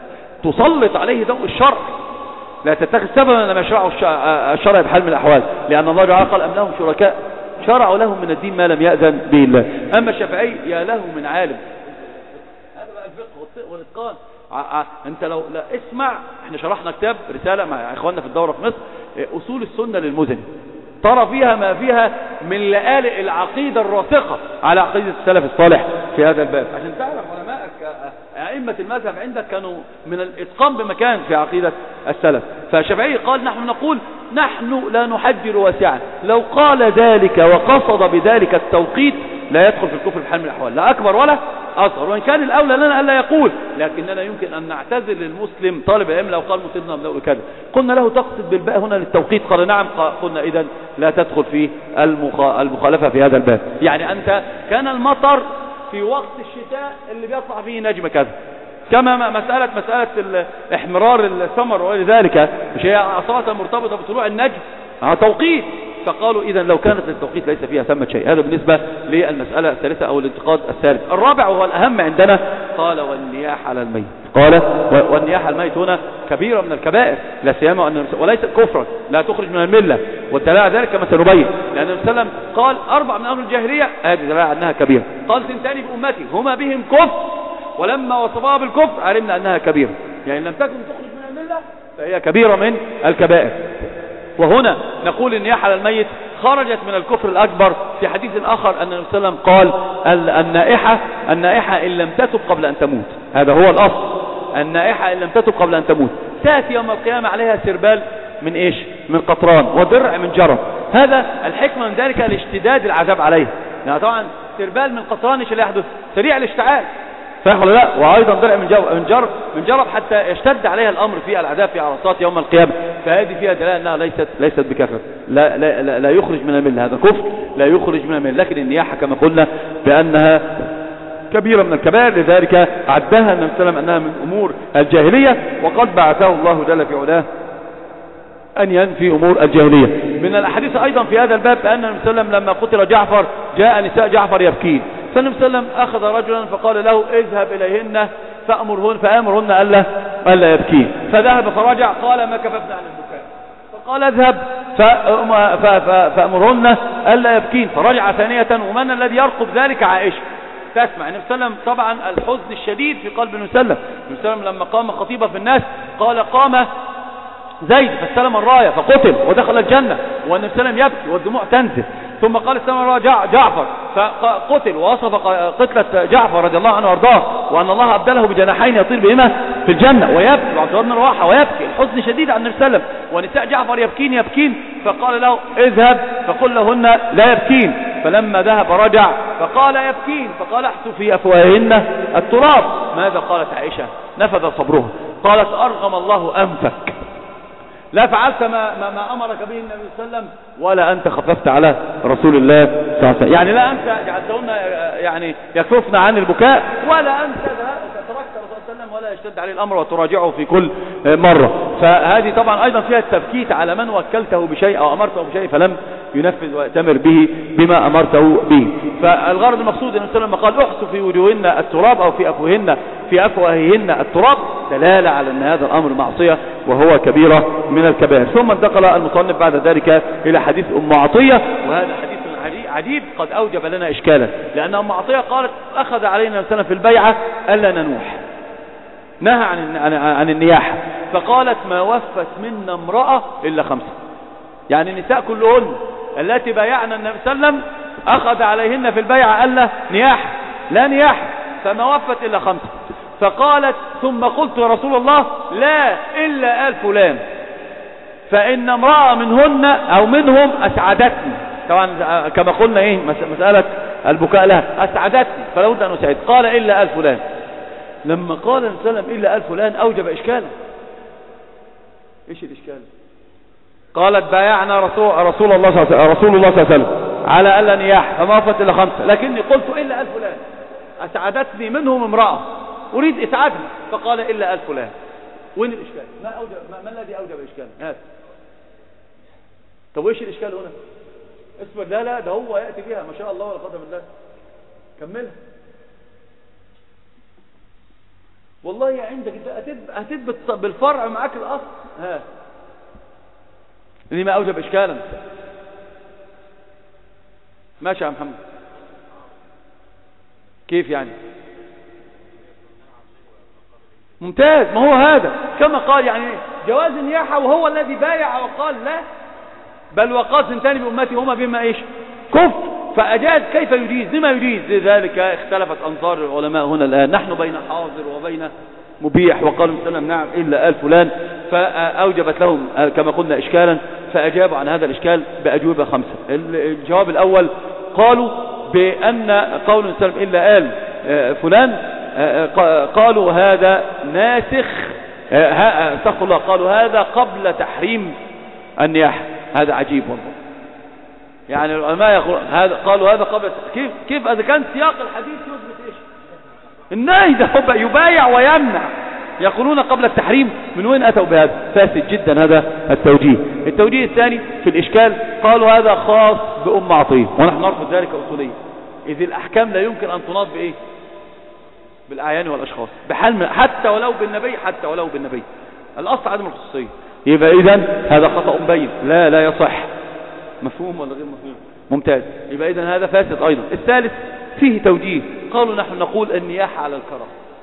تسلط عليه ضوء الشرع، لا تتخذ سببا لم يشرعه الشرع بحال من الأحوال، لأن الله تعالى قال أم لهم شركاء شرعوا لهم من الدين ما لم يأذن به الله. أما الشافعي يا له من عالم، هذا بقى الفقه والإتقان. انت لو لا اسمع، احنا شرحنا كتاب رسالة مع اخواننا في الدورة في مصر، اصول السنة للمزني، ترى فيها ما فيها من لآلئ العقيدة الراسخة على عقيدة السلف الصالح في هذا الباب، عشان تعرف علماءك ائمة المذهب عندك كانوا من الاتقان بمكان في عقيدة السلف. فالشافعي قال نحن نقول نحن لا نحجر واسعا، لو قال ذلك وقصد بذلك التوقيت لا يدخل في الكفر بحال من الأحوال، لا أكبر ولا أصغر، وإن كان الأولى لنا ألا يقول، لكننا يمكن أن نعتذر للمسلم طالب العلم لو قال مصيبنا بنقول كذا، قلنا له تقصد بالباء هنا للتوقيت، قال نعم، قلنا إذن لا تدخل في المخالفة في هذا الباب. يعني أنت كان المطر في وقت الشتاء اللي بيطلع فيه نجم كذا، كما مسألة احمرار الثمر وغير ذلك، مش هي أصالة مرتبطة بطلوع النجم، توقيت. فقالوا إذا لو كانت التوقيت ليس فيها ثمة شيء. هذا بالنسبة للمسألة الثالثة أو الانتقاد الثالث. الرابع وهو الأهم عندنا، قال والنياح على الميت، قال والنياح على الميت هنا كبيرة من الكبائر، لا سيما وليس كفرا، لا تخرج من الملة، والدلاء ذلك كما سنبين، لأن النبي صلى الله عليه وسلم قال 4 من أمر الجاهلية، هذه دلاء أنها كبيرة. قال 2 بأمتي هما بهم كفر، ولما وصفها بالكفر علمنا أنها كبيرة، يعني لم تكن تخرج من الملة فهي كبيرة من الكبائر. وهنا نقول النياحة على الميت خرجت من الكفر الأكبر. في حديث آخر أن النبي صلى الله عليه وسلم قال النائحة إن لم تتب قبل أن تموت، هذا هو الأصل، النائحة إن لم تتب قبل أن تموت تأتي يوم القيامة عليها سربال من إيش؟ من قطران ودرع من جرب. هذا الحكمة من ذلك الاشتداد العذاب عليه، يعني طبعا سربال من قطران ايش اللي يحدث؟ سريع الاشتعال، صحيح ولا لا؟ وايضا درع من جرب حتى يشتد عليها الامر في العذاب في عرصات يوم القيامه. فهذه فيها دلاله انها ليست بكفر، لا يخرج من المله، هذا كفر لا يخرج من المله. لكن النياحه كما قلنا بانها كبيره من الكبائر، لذلك عدها النبي صلى الله عليه وسلم انها من امور الجاهليه، وقد بعثه الله جل في علاه أن ينفي أمور الجاهلية. من الأحاديث أيضا في هذا الباب أن النبي صلى الله عليه وسلم لما قتل جعفر جاء نساء جعفر يبكين، فالنبي صلى الله عليه وسلم أخذ رجلا فقال له اذهب إليهن فأمرهن ألا يبكين، فذهب فرجع قال ما كففنا عن البكاء، فقال اذهب فأمرهن ألا يبكين، فرجع ثانية. ومن الذي يرقب ذلك؟ عائشة تسمع. النبي صلى الله عليه وسلم طبعا الحزن الشديد في قلب النبي صلى الله عليه وسلم لما قام خطيبا في الناس قال قام زيد فاستلم الراية فقتل ودخل الجنة، والنبي صلى الله عليه وسلم يبكي والدموع تنزل، ثم قال استلم الراية جعفر فقتل، ووصف قتلة جعفر رضي الله عنه وارضاه وأن الله أبدله بجناحين يطير بهما في الجنة، ويبكي وعبد الله بن رواحة ويبكي الحزن شديد عن النبي صلى الله عليه وسلم، ونساء جعفر يبكين، فقال له اذهب فقل لهن لا يبكين، فلما ذهب رجع فقال يبكين، فقال احسوا في أفواههن التراب. ماذا قالت عائشة؟ نفذ صبرها، قالت أرغم الله أنفك، لا فعلت ما أمرك به النبي صلى الله عليه وسلم، ولا أنت خففت على رسول الله صلى الله عليه وسلم، يعني لا أنت جعلتهن يعني يكففن عن البكاء، ولا أنت تركت الرسول صلى الله عليه وسلم ولا يشتد عليه الأمر وتراجعه في كل مرة. فهذه طبعا أيضا فيها التبكيت على من وكلته بشيء أو أمرته بشيء فلم ينفذ ويأتمر به بما أمرته به. فالغرض المقصود أن النبي قال احسوا في وجوههن التراب أو في أفواههن التراب، دلالة على أن هذا الأمر معصية وهو كبيرة من الكبائر. ثم انتقل المصنف بعد ذلك إلى حديث أم عطية، وهذا حديث عجيب قد أوجب لنا إشكالا، لأن أم عطية قالت أخذ علينا سنة في البيعة ألا ننوح، نهى عن النياحة، فقالت ما وفت منا امرأة إلا 5، يعني النساء كلهن التي بايعنا النبي صلى الله عليه وسلم أخذ عليهن في البيعة ألا نياحة، لا نياحة، فما وفت إلا 5. فقالت ثم قلت يا رسول الله لا إلا آل فلان، فإن امرأة منهن أو منهم أسعدتني، طبعا كما قلنا مسألة البكاء لها أسعدتني فلا بد أن أسعد، قال إلا آل فلان. لما قال النبي صلى الله عليه وسلم إلا آل فلان أوجب إشكالا. إيش الإشكال؟ قالت بايعنا رسول الله صلى الله عليه وسلم على ألا نياح فما وفت إلا 5، لكني قلت إلا آل فلان، أسعدتني منهم امرأة أريد إسعادها، فقال إلا آل فلان. وين الإشكال؟ ما الذي أوجب إشكال؟ هذا. طب وإيش الإشكال هنا؟ اسمه لا ده هو يأتي بها ما شاء الله ولا قدر بالله. كملها. والله عندك هتثبت بالفرع معاك الأصل. ها لما أوجب إشكالا. ماشي يا محمد. كيف يعني؟ ممتاز، ما هو هذا كما قال يعني جواز النياحة، وهو الذي بايع وقال لا، بل وقال سنتان بأمتي هما بما إيش؟ كفر، فأجاز كيف يجيز؟ لما يجيز؟ لذلك اختلفت أنظار العلماء هنا الآن، نحن بين حاضر وبين مبيح، وقالوا سلم نعم إلا آل فلان، فأوجبت لهم كما قلنا إشكالا، فأجابوا عن هذا الإشكال بأجوبة 5. الجواب الأول قالوا بأن قول سلم إلا آل فلان قالوا هذا ناسخ، استغفر الله، قالوا هذا قبل تحريم النياحة. هذا عجيب والله، يعني العلماء قالوا هذا قبل. كيف إذا كان سياق الحديث يثبت إيش؟ النهي ده يبايع ويمنع، يقولون قبل التحريم، من وين أتوا بهذا؟ فاسد جدا هذا التوجيه. التوجيه الثاني في الإشكال قالوا هذا خاص بأم عطية، ونحن نرفض ذلك أصوليا، إذ الأحكام لا يمكن أن تناط بإيه؟ بالأعيان والأشخاص، بحال حتى ولو بالنبي، الأصل عدم الخصوصية. يبقى إذن هذا خطأ بين، لا يصح. مفهوم ولا غير مفهوم؟ ممتاز. يبقى إذن هذا فاسد أيضا. الثالث فيه توجيه، قالوا نحن نقول النياحة على الكرم،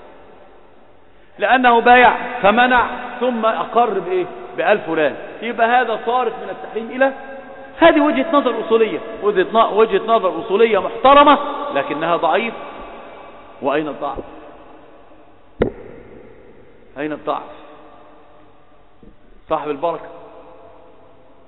لأنه بايع فمنع ثم أقر بإيه؟ بآل فلان، يبقى هذا صارف من التحريم إلى هذه وجهة نظر أصولية، وجهة نظر أصولية محترمة، لكنها ضعيف. وأين الضعف؟ أين الضعف؟ صاحب البركة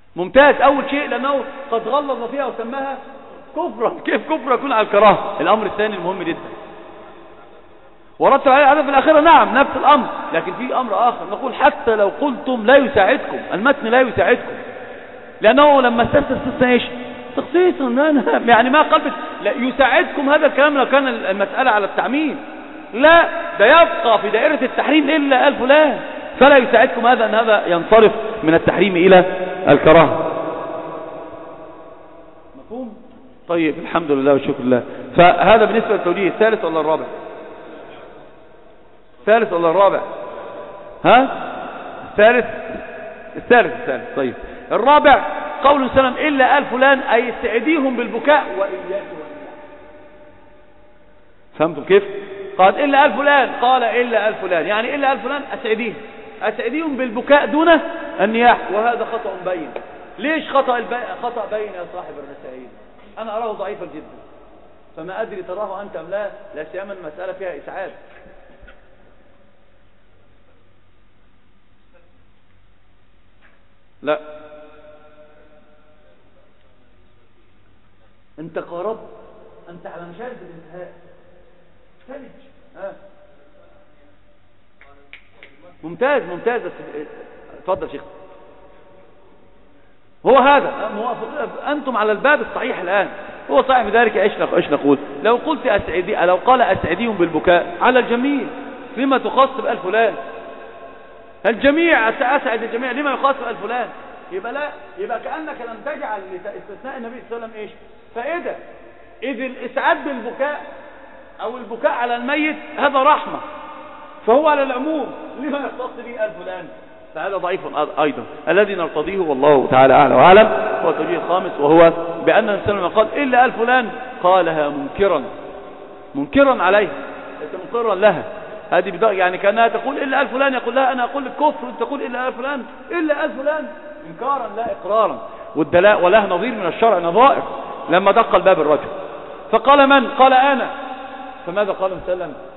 ممتاز. أول شيء لأنه قد غلظ فيها وسماها كفرا. كيف كفر يكون على الكراهة؟ الأمر الثاني المهم جدا ورتب عليه هذا في الآخرة، نعم نفس الأمر، لكن في أمر آخر نقول حتى لو قلتم لا يساعدكم، المتن لا يساعدكم، لأنه لما استثنى إيش؟ تخصيصا، يعني ما قلبت لا يساعدكم. هذا الكلام لو كان المسألة على التعميم، لا ده يبقى في دائرة التحريم إلا قال فلان، فلا يساعدكم هذا أن هذا ينصرف من التحريم إلى الكراهة. مفهوم؟ طيب الحمد لله والشكر لله. فهذا بالنسبة للتوجيه. الثالث ولا الرابع؟ الثالث ولا الرابع؟ ها؟ الثالث. طيب الرابع قول وسلم إلا آل فلان، أي استعديهم بالبكاء وإياكم. فهمتم كيف؟ قال إلا آل فلان، قال إلا آل فلان، يعني إلا آل فلان أسعديهم بالبكاء دون النياح، وهذا خطأ بين. ليش خطأ بين يا صاحب الرسائل؟ أنا أراه ضعيفا جدا، فما أدري تراه أنت أم لا سيما المسألة فيها إسعاد. لا أنت قاربت، أنت على مشارف الانتهاء. ممتاز. اتفضل شيخ. هو هذا موافق، أنتم على الباب الصحيح الآن. هو صحيح بذلك. ايش نقول؟ لو قال أسعديهم بالبكاء على الجميع، لما تخص بآل فلان؟ الجميع أسعد الجميع، لما يخص بآل فلان؟ يبقى كأنك لم تجعل استثناء النبي صلى الله عليه وسلم ايش فائدة. إذ الإسعاد بالبكاء أو البكاء على الميت هذا رحمة، فهو على العموم، لما يختص به آل فلان؟ فهذا ضعيف أيضا. الذي نرتضيه والله تعالى أعلى وأعلم هو التوجيه الخامس، وهو بأن النبي صلى الله عليه وسلم قال إلا آل فلان قالها منكرا عليها، ليس مقرا لها. هذه يعني كأنها تقول إلا آل فلان، يقول لها أنا أقول لك كفر، أنت تقول إلا آل فلان، إلا آل فلان إنكارا لا إقرارا. والدلاء وله نظير من الشرع نظائر. لما دق الباب الرجل فقال من؟ قال أنا. فماذا قال النبي صلى الله عليه وسلم؟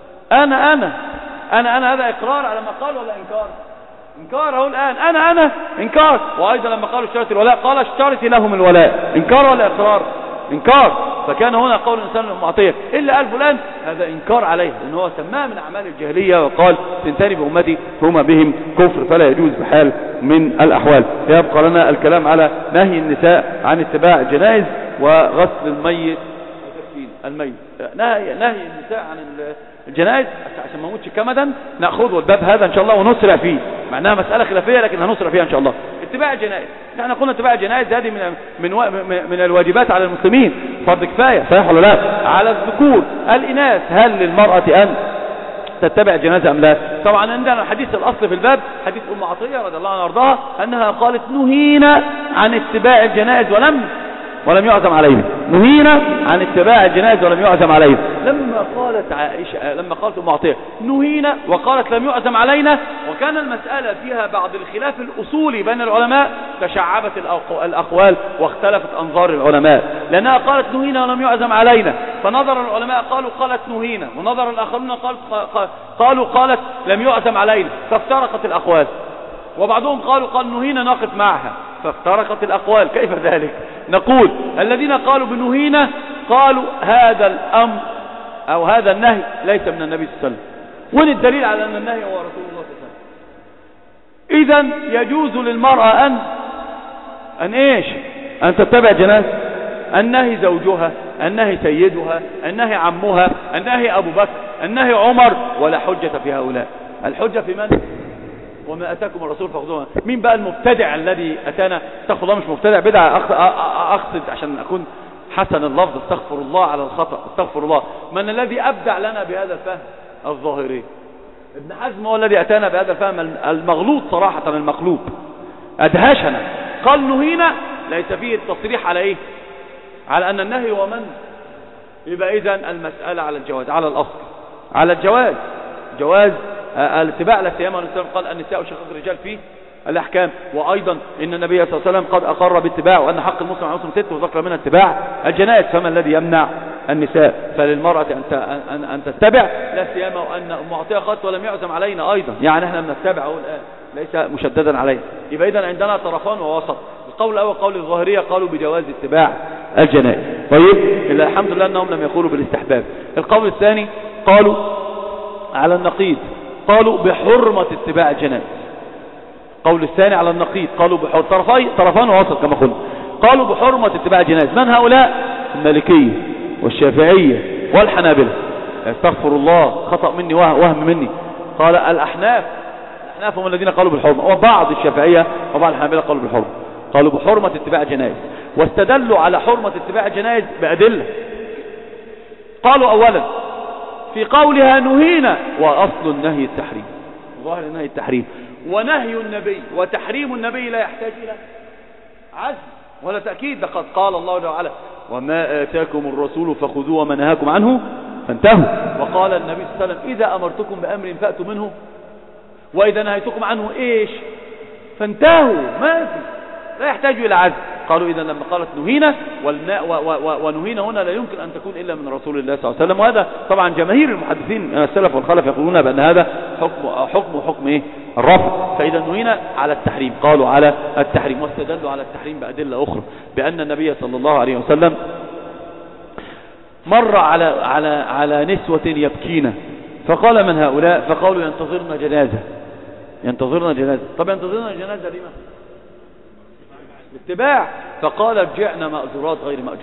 أنا هذا إقرار على ما قال ولا إنكار؟ إنكار. أهو الآن أنا إنكار. وأيضا لما قالوا اشترط الولاء قال اشترط لهم الولاء، إنكار ولا إقرار؟ إنكار. فكان هنا قول الإنسان المعطية إلا آل فلان هذا إنكار عليه، لأنه هو سماه من أعمال الجاهلية، وقال سنتان بأمتي هما بهم كفر، فلا يجوز بحال من الأحوال. يبقى لنا الكلام على نهي النساء عن اتباع الجنائز وغسل الميت وتكفين الميت. نهي النساء عن الجنائز عشان ما نموتش كمدا، نأخذ الباب هذا إن شاء الله ونسرع فيه، مع أنها مسألة خلافية لكن هنسرع فيها إن شاء الله. اتباع الجنائز، نحن قلنا اتباع الجنائز هذه من الواجبات على المسلمين، فرض كفاية، صحيح ولا لا؟ على الذكور. الإناث هل للمرأة أن تتبع الجنازة أم لا؟ طبعا عندنا الحديث الأصل في الباب حديث أم عطية رضي الله عنها وارضاها أنها قالت نهينا عن اتباع الجنائز ولم يعزم عليه. نهينا عن اتباع الجنائز ولم يعزم عليه. لما قالت أم عطية نهينا وقالت لم يعزم علينا، وكان المسألة فيها بعض الخلاف الأصولي بين العلماء، تشعبت الأقوال واختلفت أنظار العلماء، لأنها قالت نهينا ولم يعزم علينا، فنظر العلماء قالت نهينا، ونظر الآخرون قالت لم يعزم علينا، فافترقت الأقوال. وبعضهم قال نهينا نقف معها، فافترقت الأقوال. كيف ذلك؟ نقول الذين قالوا بنهينا قالوا هذا الأمر أو هذا النهي ليس من النبي صلى الله عليه وسلم. وين الدليل على أن النهي هو رسول الله صلى الله عليه وسلم؟ إذن يجوز للمرأة أن تتبع جنازة. النهي زوجها، النهي سيدها، النهي عمها، النهي أبو بكر، النهي عمر، ولا حجة في هؤلاء. الحجة في من؟ وما أتاكم الرسول فخذوها. مين بقى المبتدع الذي أتانا؟ استغفر الله، مش مبتدع، بدعة، أقصد عشان أكون حسن اللفظ، استغفر الله على الخطأ، استغفر الله. من الذي أبدع لنا بهذا الفهم؟ الظاهري. ابن حزم هو الذي أتانا بهذا الفهم المغلوط صراحة، المقلوب، أدهشنا. قال نهينا ليس فيه التصريح على إيه؟ على أن النهي هو من؟ يبقى إذن المسألة على الجواز، على الأصل على الجواز، جواز الاتباع. لا سيما النبي قال النساء شقيق الرجال في الأحكام، وأيضا إن النبي صلى الله عليه وسلم قد أقر باتباع، وأن حق المسلم على المسلم 6 وذكر منها اتباع الجنائز. فما الذي يمنع النساء. فللمرأة أن تتبع، لا سيما وأن معطيها قالت ولم يعزم علينا أيضا، يعني احنا بنتبع الآن ليس مشددا علينا. يبقى إذن عندنا طرفان ووسط. القول الأول قول الظاهرية قالوا بجواز اتباع الجنائز، طيب الحمد لله أنهم لم يقولوا بالاستحباب. القول الثاني قالوا على النقيض، قالوا بحرمة اتباع الجنائز. قول الثاني على النقيض قالوا طرفان ووسط كما قلنا، قالوا بحرمة اتباع الجنائز. من هؤلاء؟ المالكية والشافعية والحنابلة. استغفر الله، خطأ مني وهم مني. قال الأحناف هم الذين قالوا بالحرمة، وبعض الشافعية وبعض الحنابلة قالوا بالحرمة، قالوا بحرمة اتباع الجنائز. واستدلوا على حرمة اتباع الجنائز بأدلة. قالوا أولا في قولها نهينا، وأصل النهي التحريم، ظاهر النهي التحريم، ونهي النبي وتحريم النبي لا يحتاج إلى عزم ولا تأكيد. لقد قال الله تعالى وما آتاكم الرسول فخذوه وما نهاكم عنه فانتهوا. وقال النبي صلى الله عليه وسلم إذا أمرتكم بأمر فأتوا منه وإذا نهيتكم عنه إيش فانتهوا، ما لا يحتاج إلى عزم. قالوا إذا لما قالت نهينا، ونهينا هنا لا يمكن أن تكون إلا من رسول الله صلى الله عليه وسلم. وهذا طبعا جماهير المحدثين السلف والخلف يقولون بأن هذا حكم إيه؟ الرفع. فإذا نهينا على التحريم، قالوا على التحريم، واستدلوا على التحريم بأدلة أخرى، بأن النبي صلى الله عليه وسلم مر على نسوة يبكين، فقال من هؤلاء؟ فقالوا ينتظرنا جنازة. طب ينتظرنا جنازة لما؟ اتباع. فقال ارجعنا مأجورات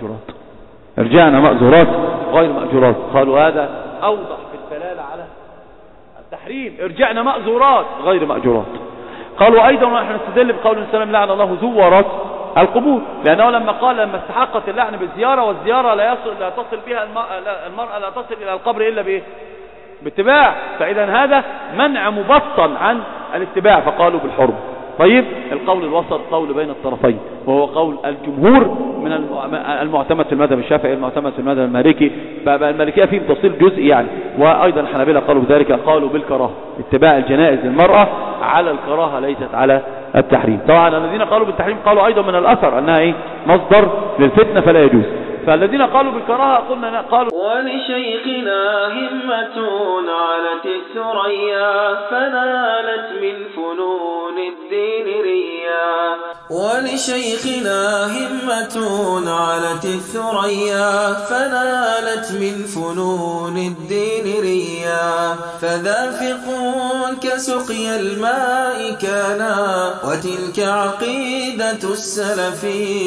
غير مأجورات. قالوا هذا أوضح في الدلالة على التحريم، ارجعنا مأجورات غير مأجورات. قالوا أيضا ونحن نستدل بقول السلام لعن الله زوارات القبور، لأنه لما استحقت اللعن بالزيارة، والزيارة لا تصل بها المرأة لا تصل إلى القبر إلا باتباع. فإذا هذا منع مبطن عن الاتباع، فقالوا بالحرم. طيب القول الوسط قول بين الطرفين، وهو قول الجمهور من المعتمد في المذهب الشافعي، المعتمد في المذهب المالكي. المالكية فيهم تفصيل جزئي يعني، وأيضا الحنابلة قالوا بذلك، قالوا بالكراهة، اتباع الجنائز للمرأة على الكراهة ليست على التحريم. طبعا الذين قالوا بالتحريم قالوا أيضا من الأثر أنها مصدر للفتنة فلا يجوز. فالذين قالوا بالكراهة قلنا قالوا ولشيخنا همة علت الثريا فنالت من فنون الدين ريا. ولشيخنا همة علت الثريا فنالت من فنون الدين ريا. فذافق كسقي الماء كانا وتلك عقيدة السلف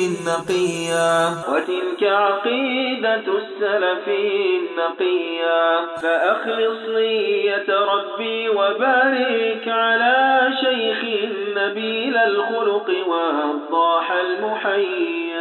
النقيا. فأخلص نية ربي وبارك على شيخ نبيل الخلق وضاح المحيا.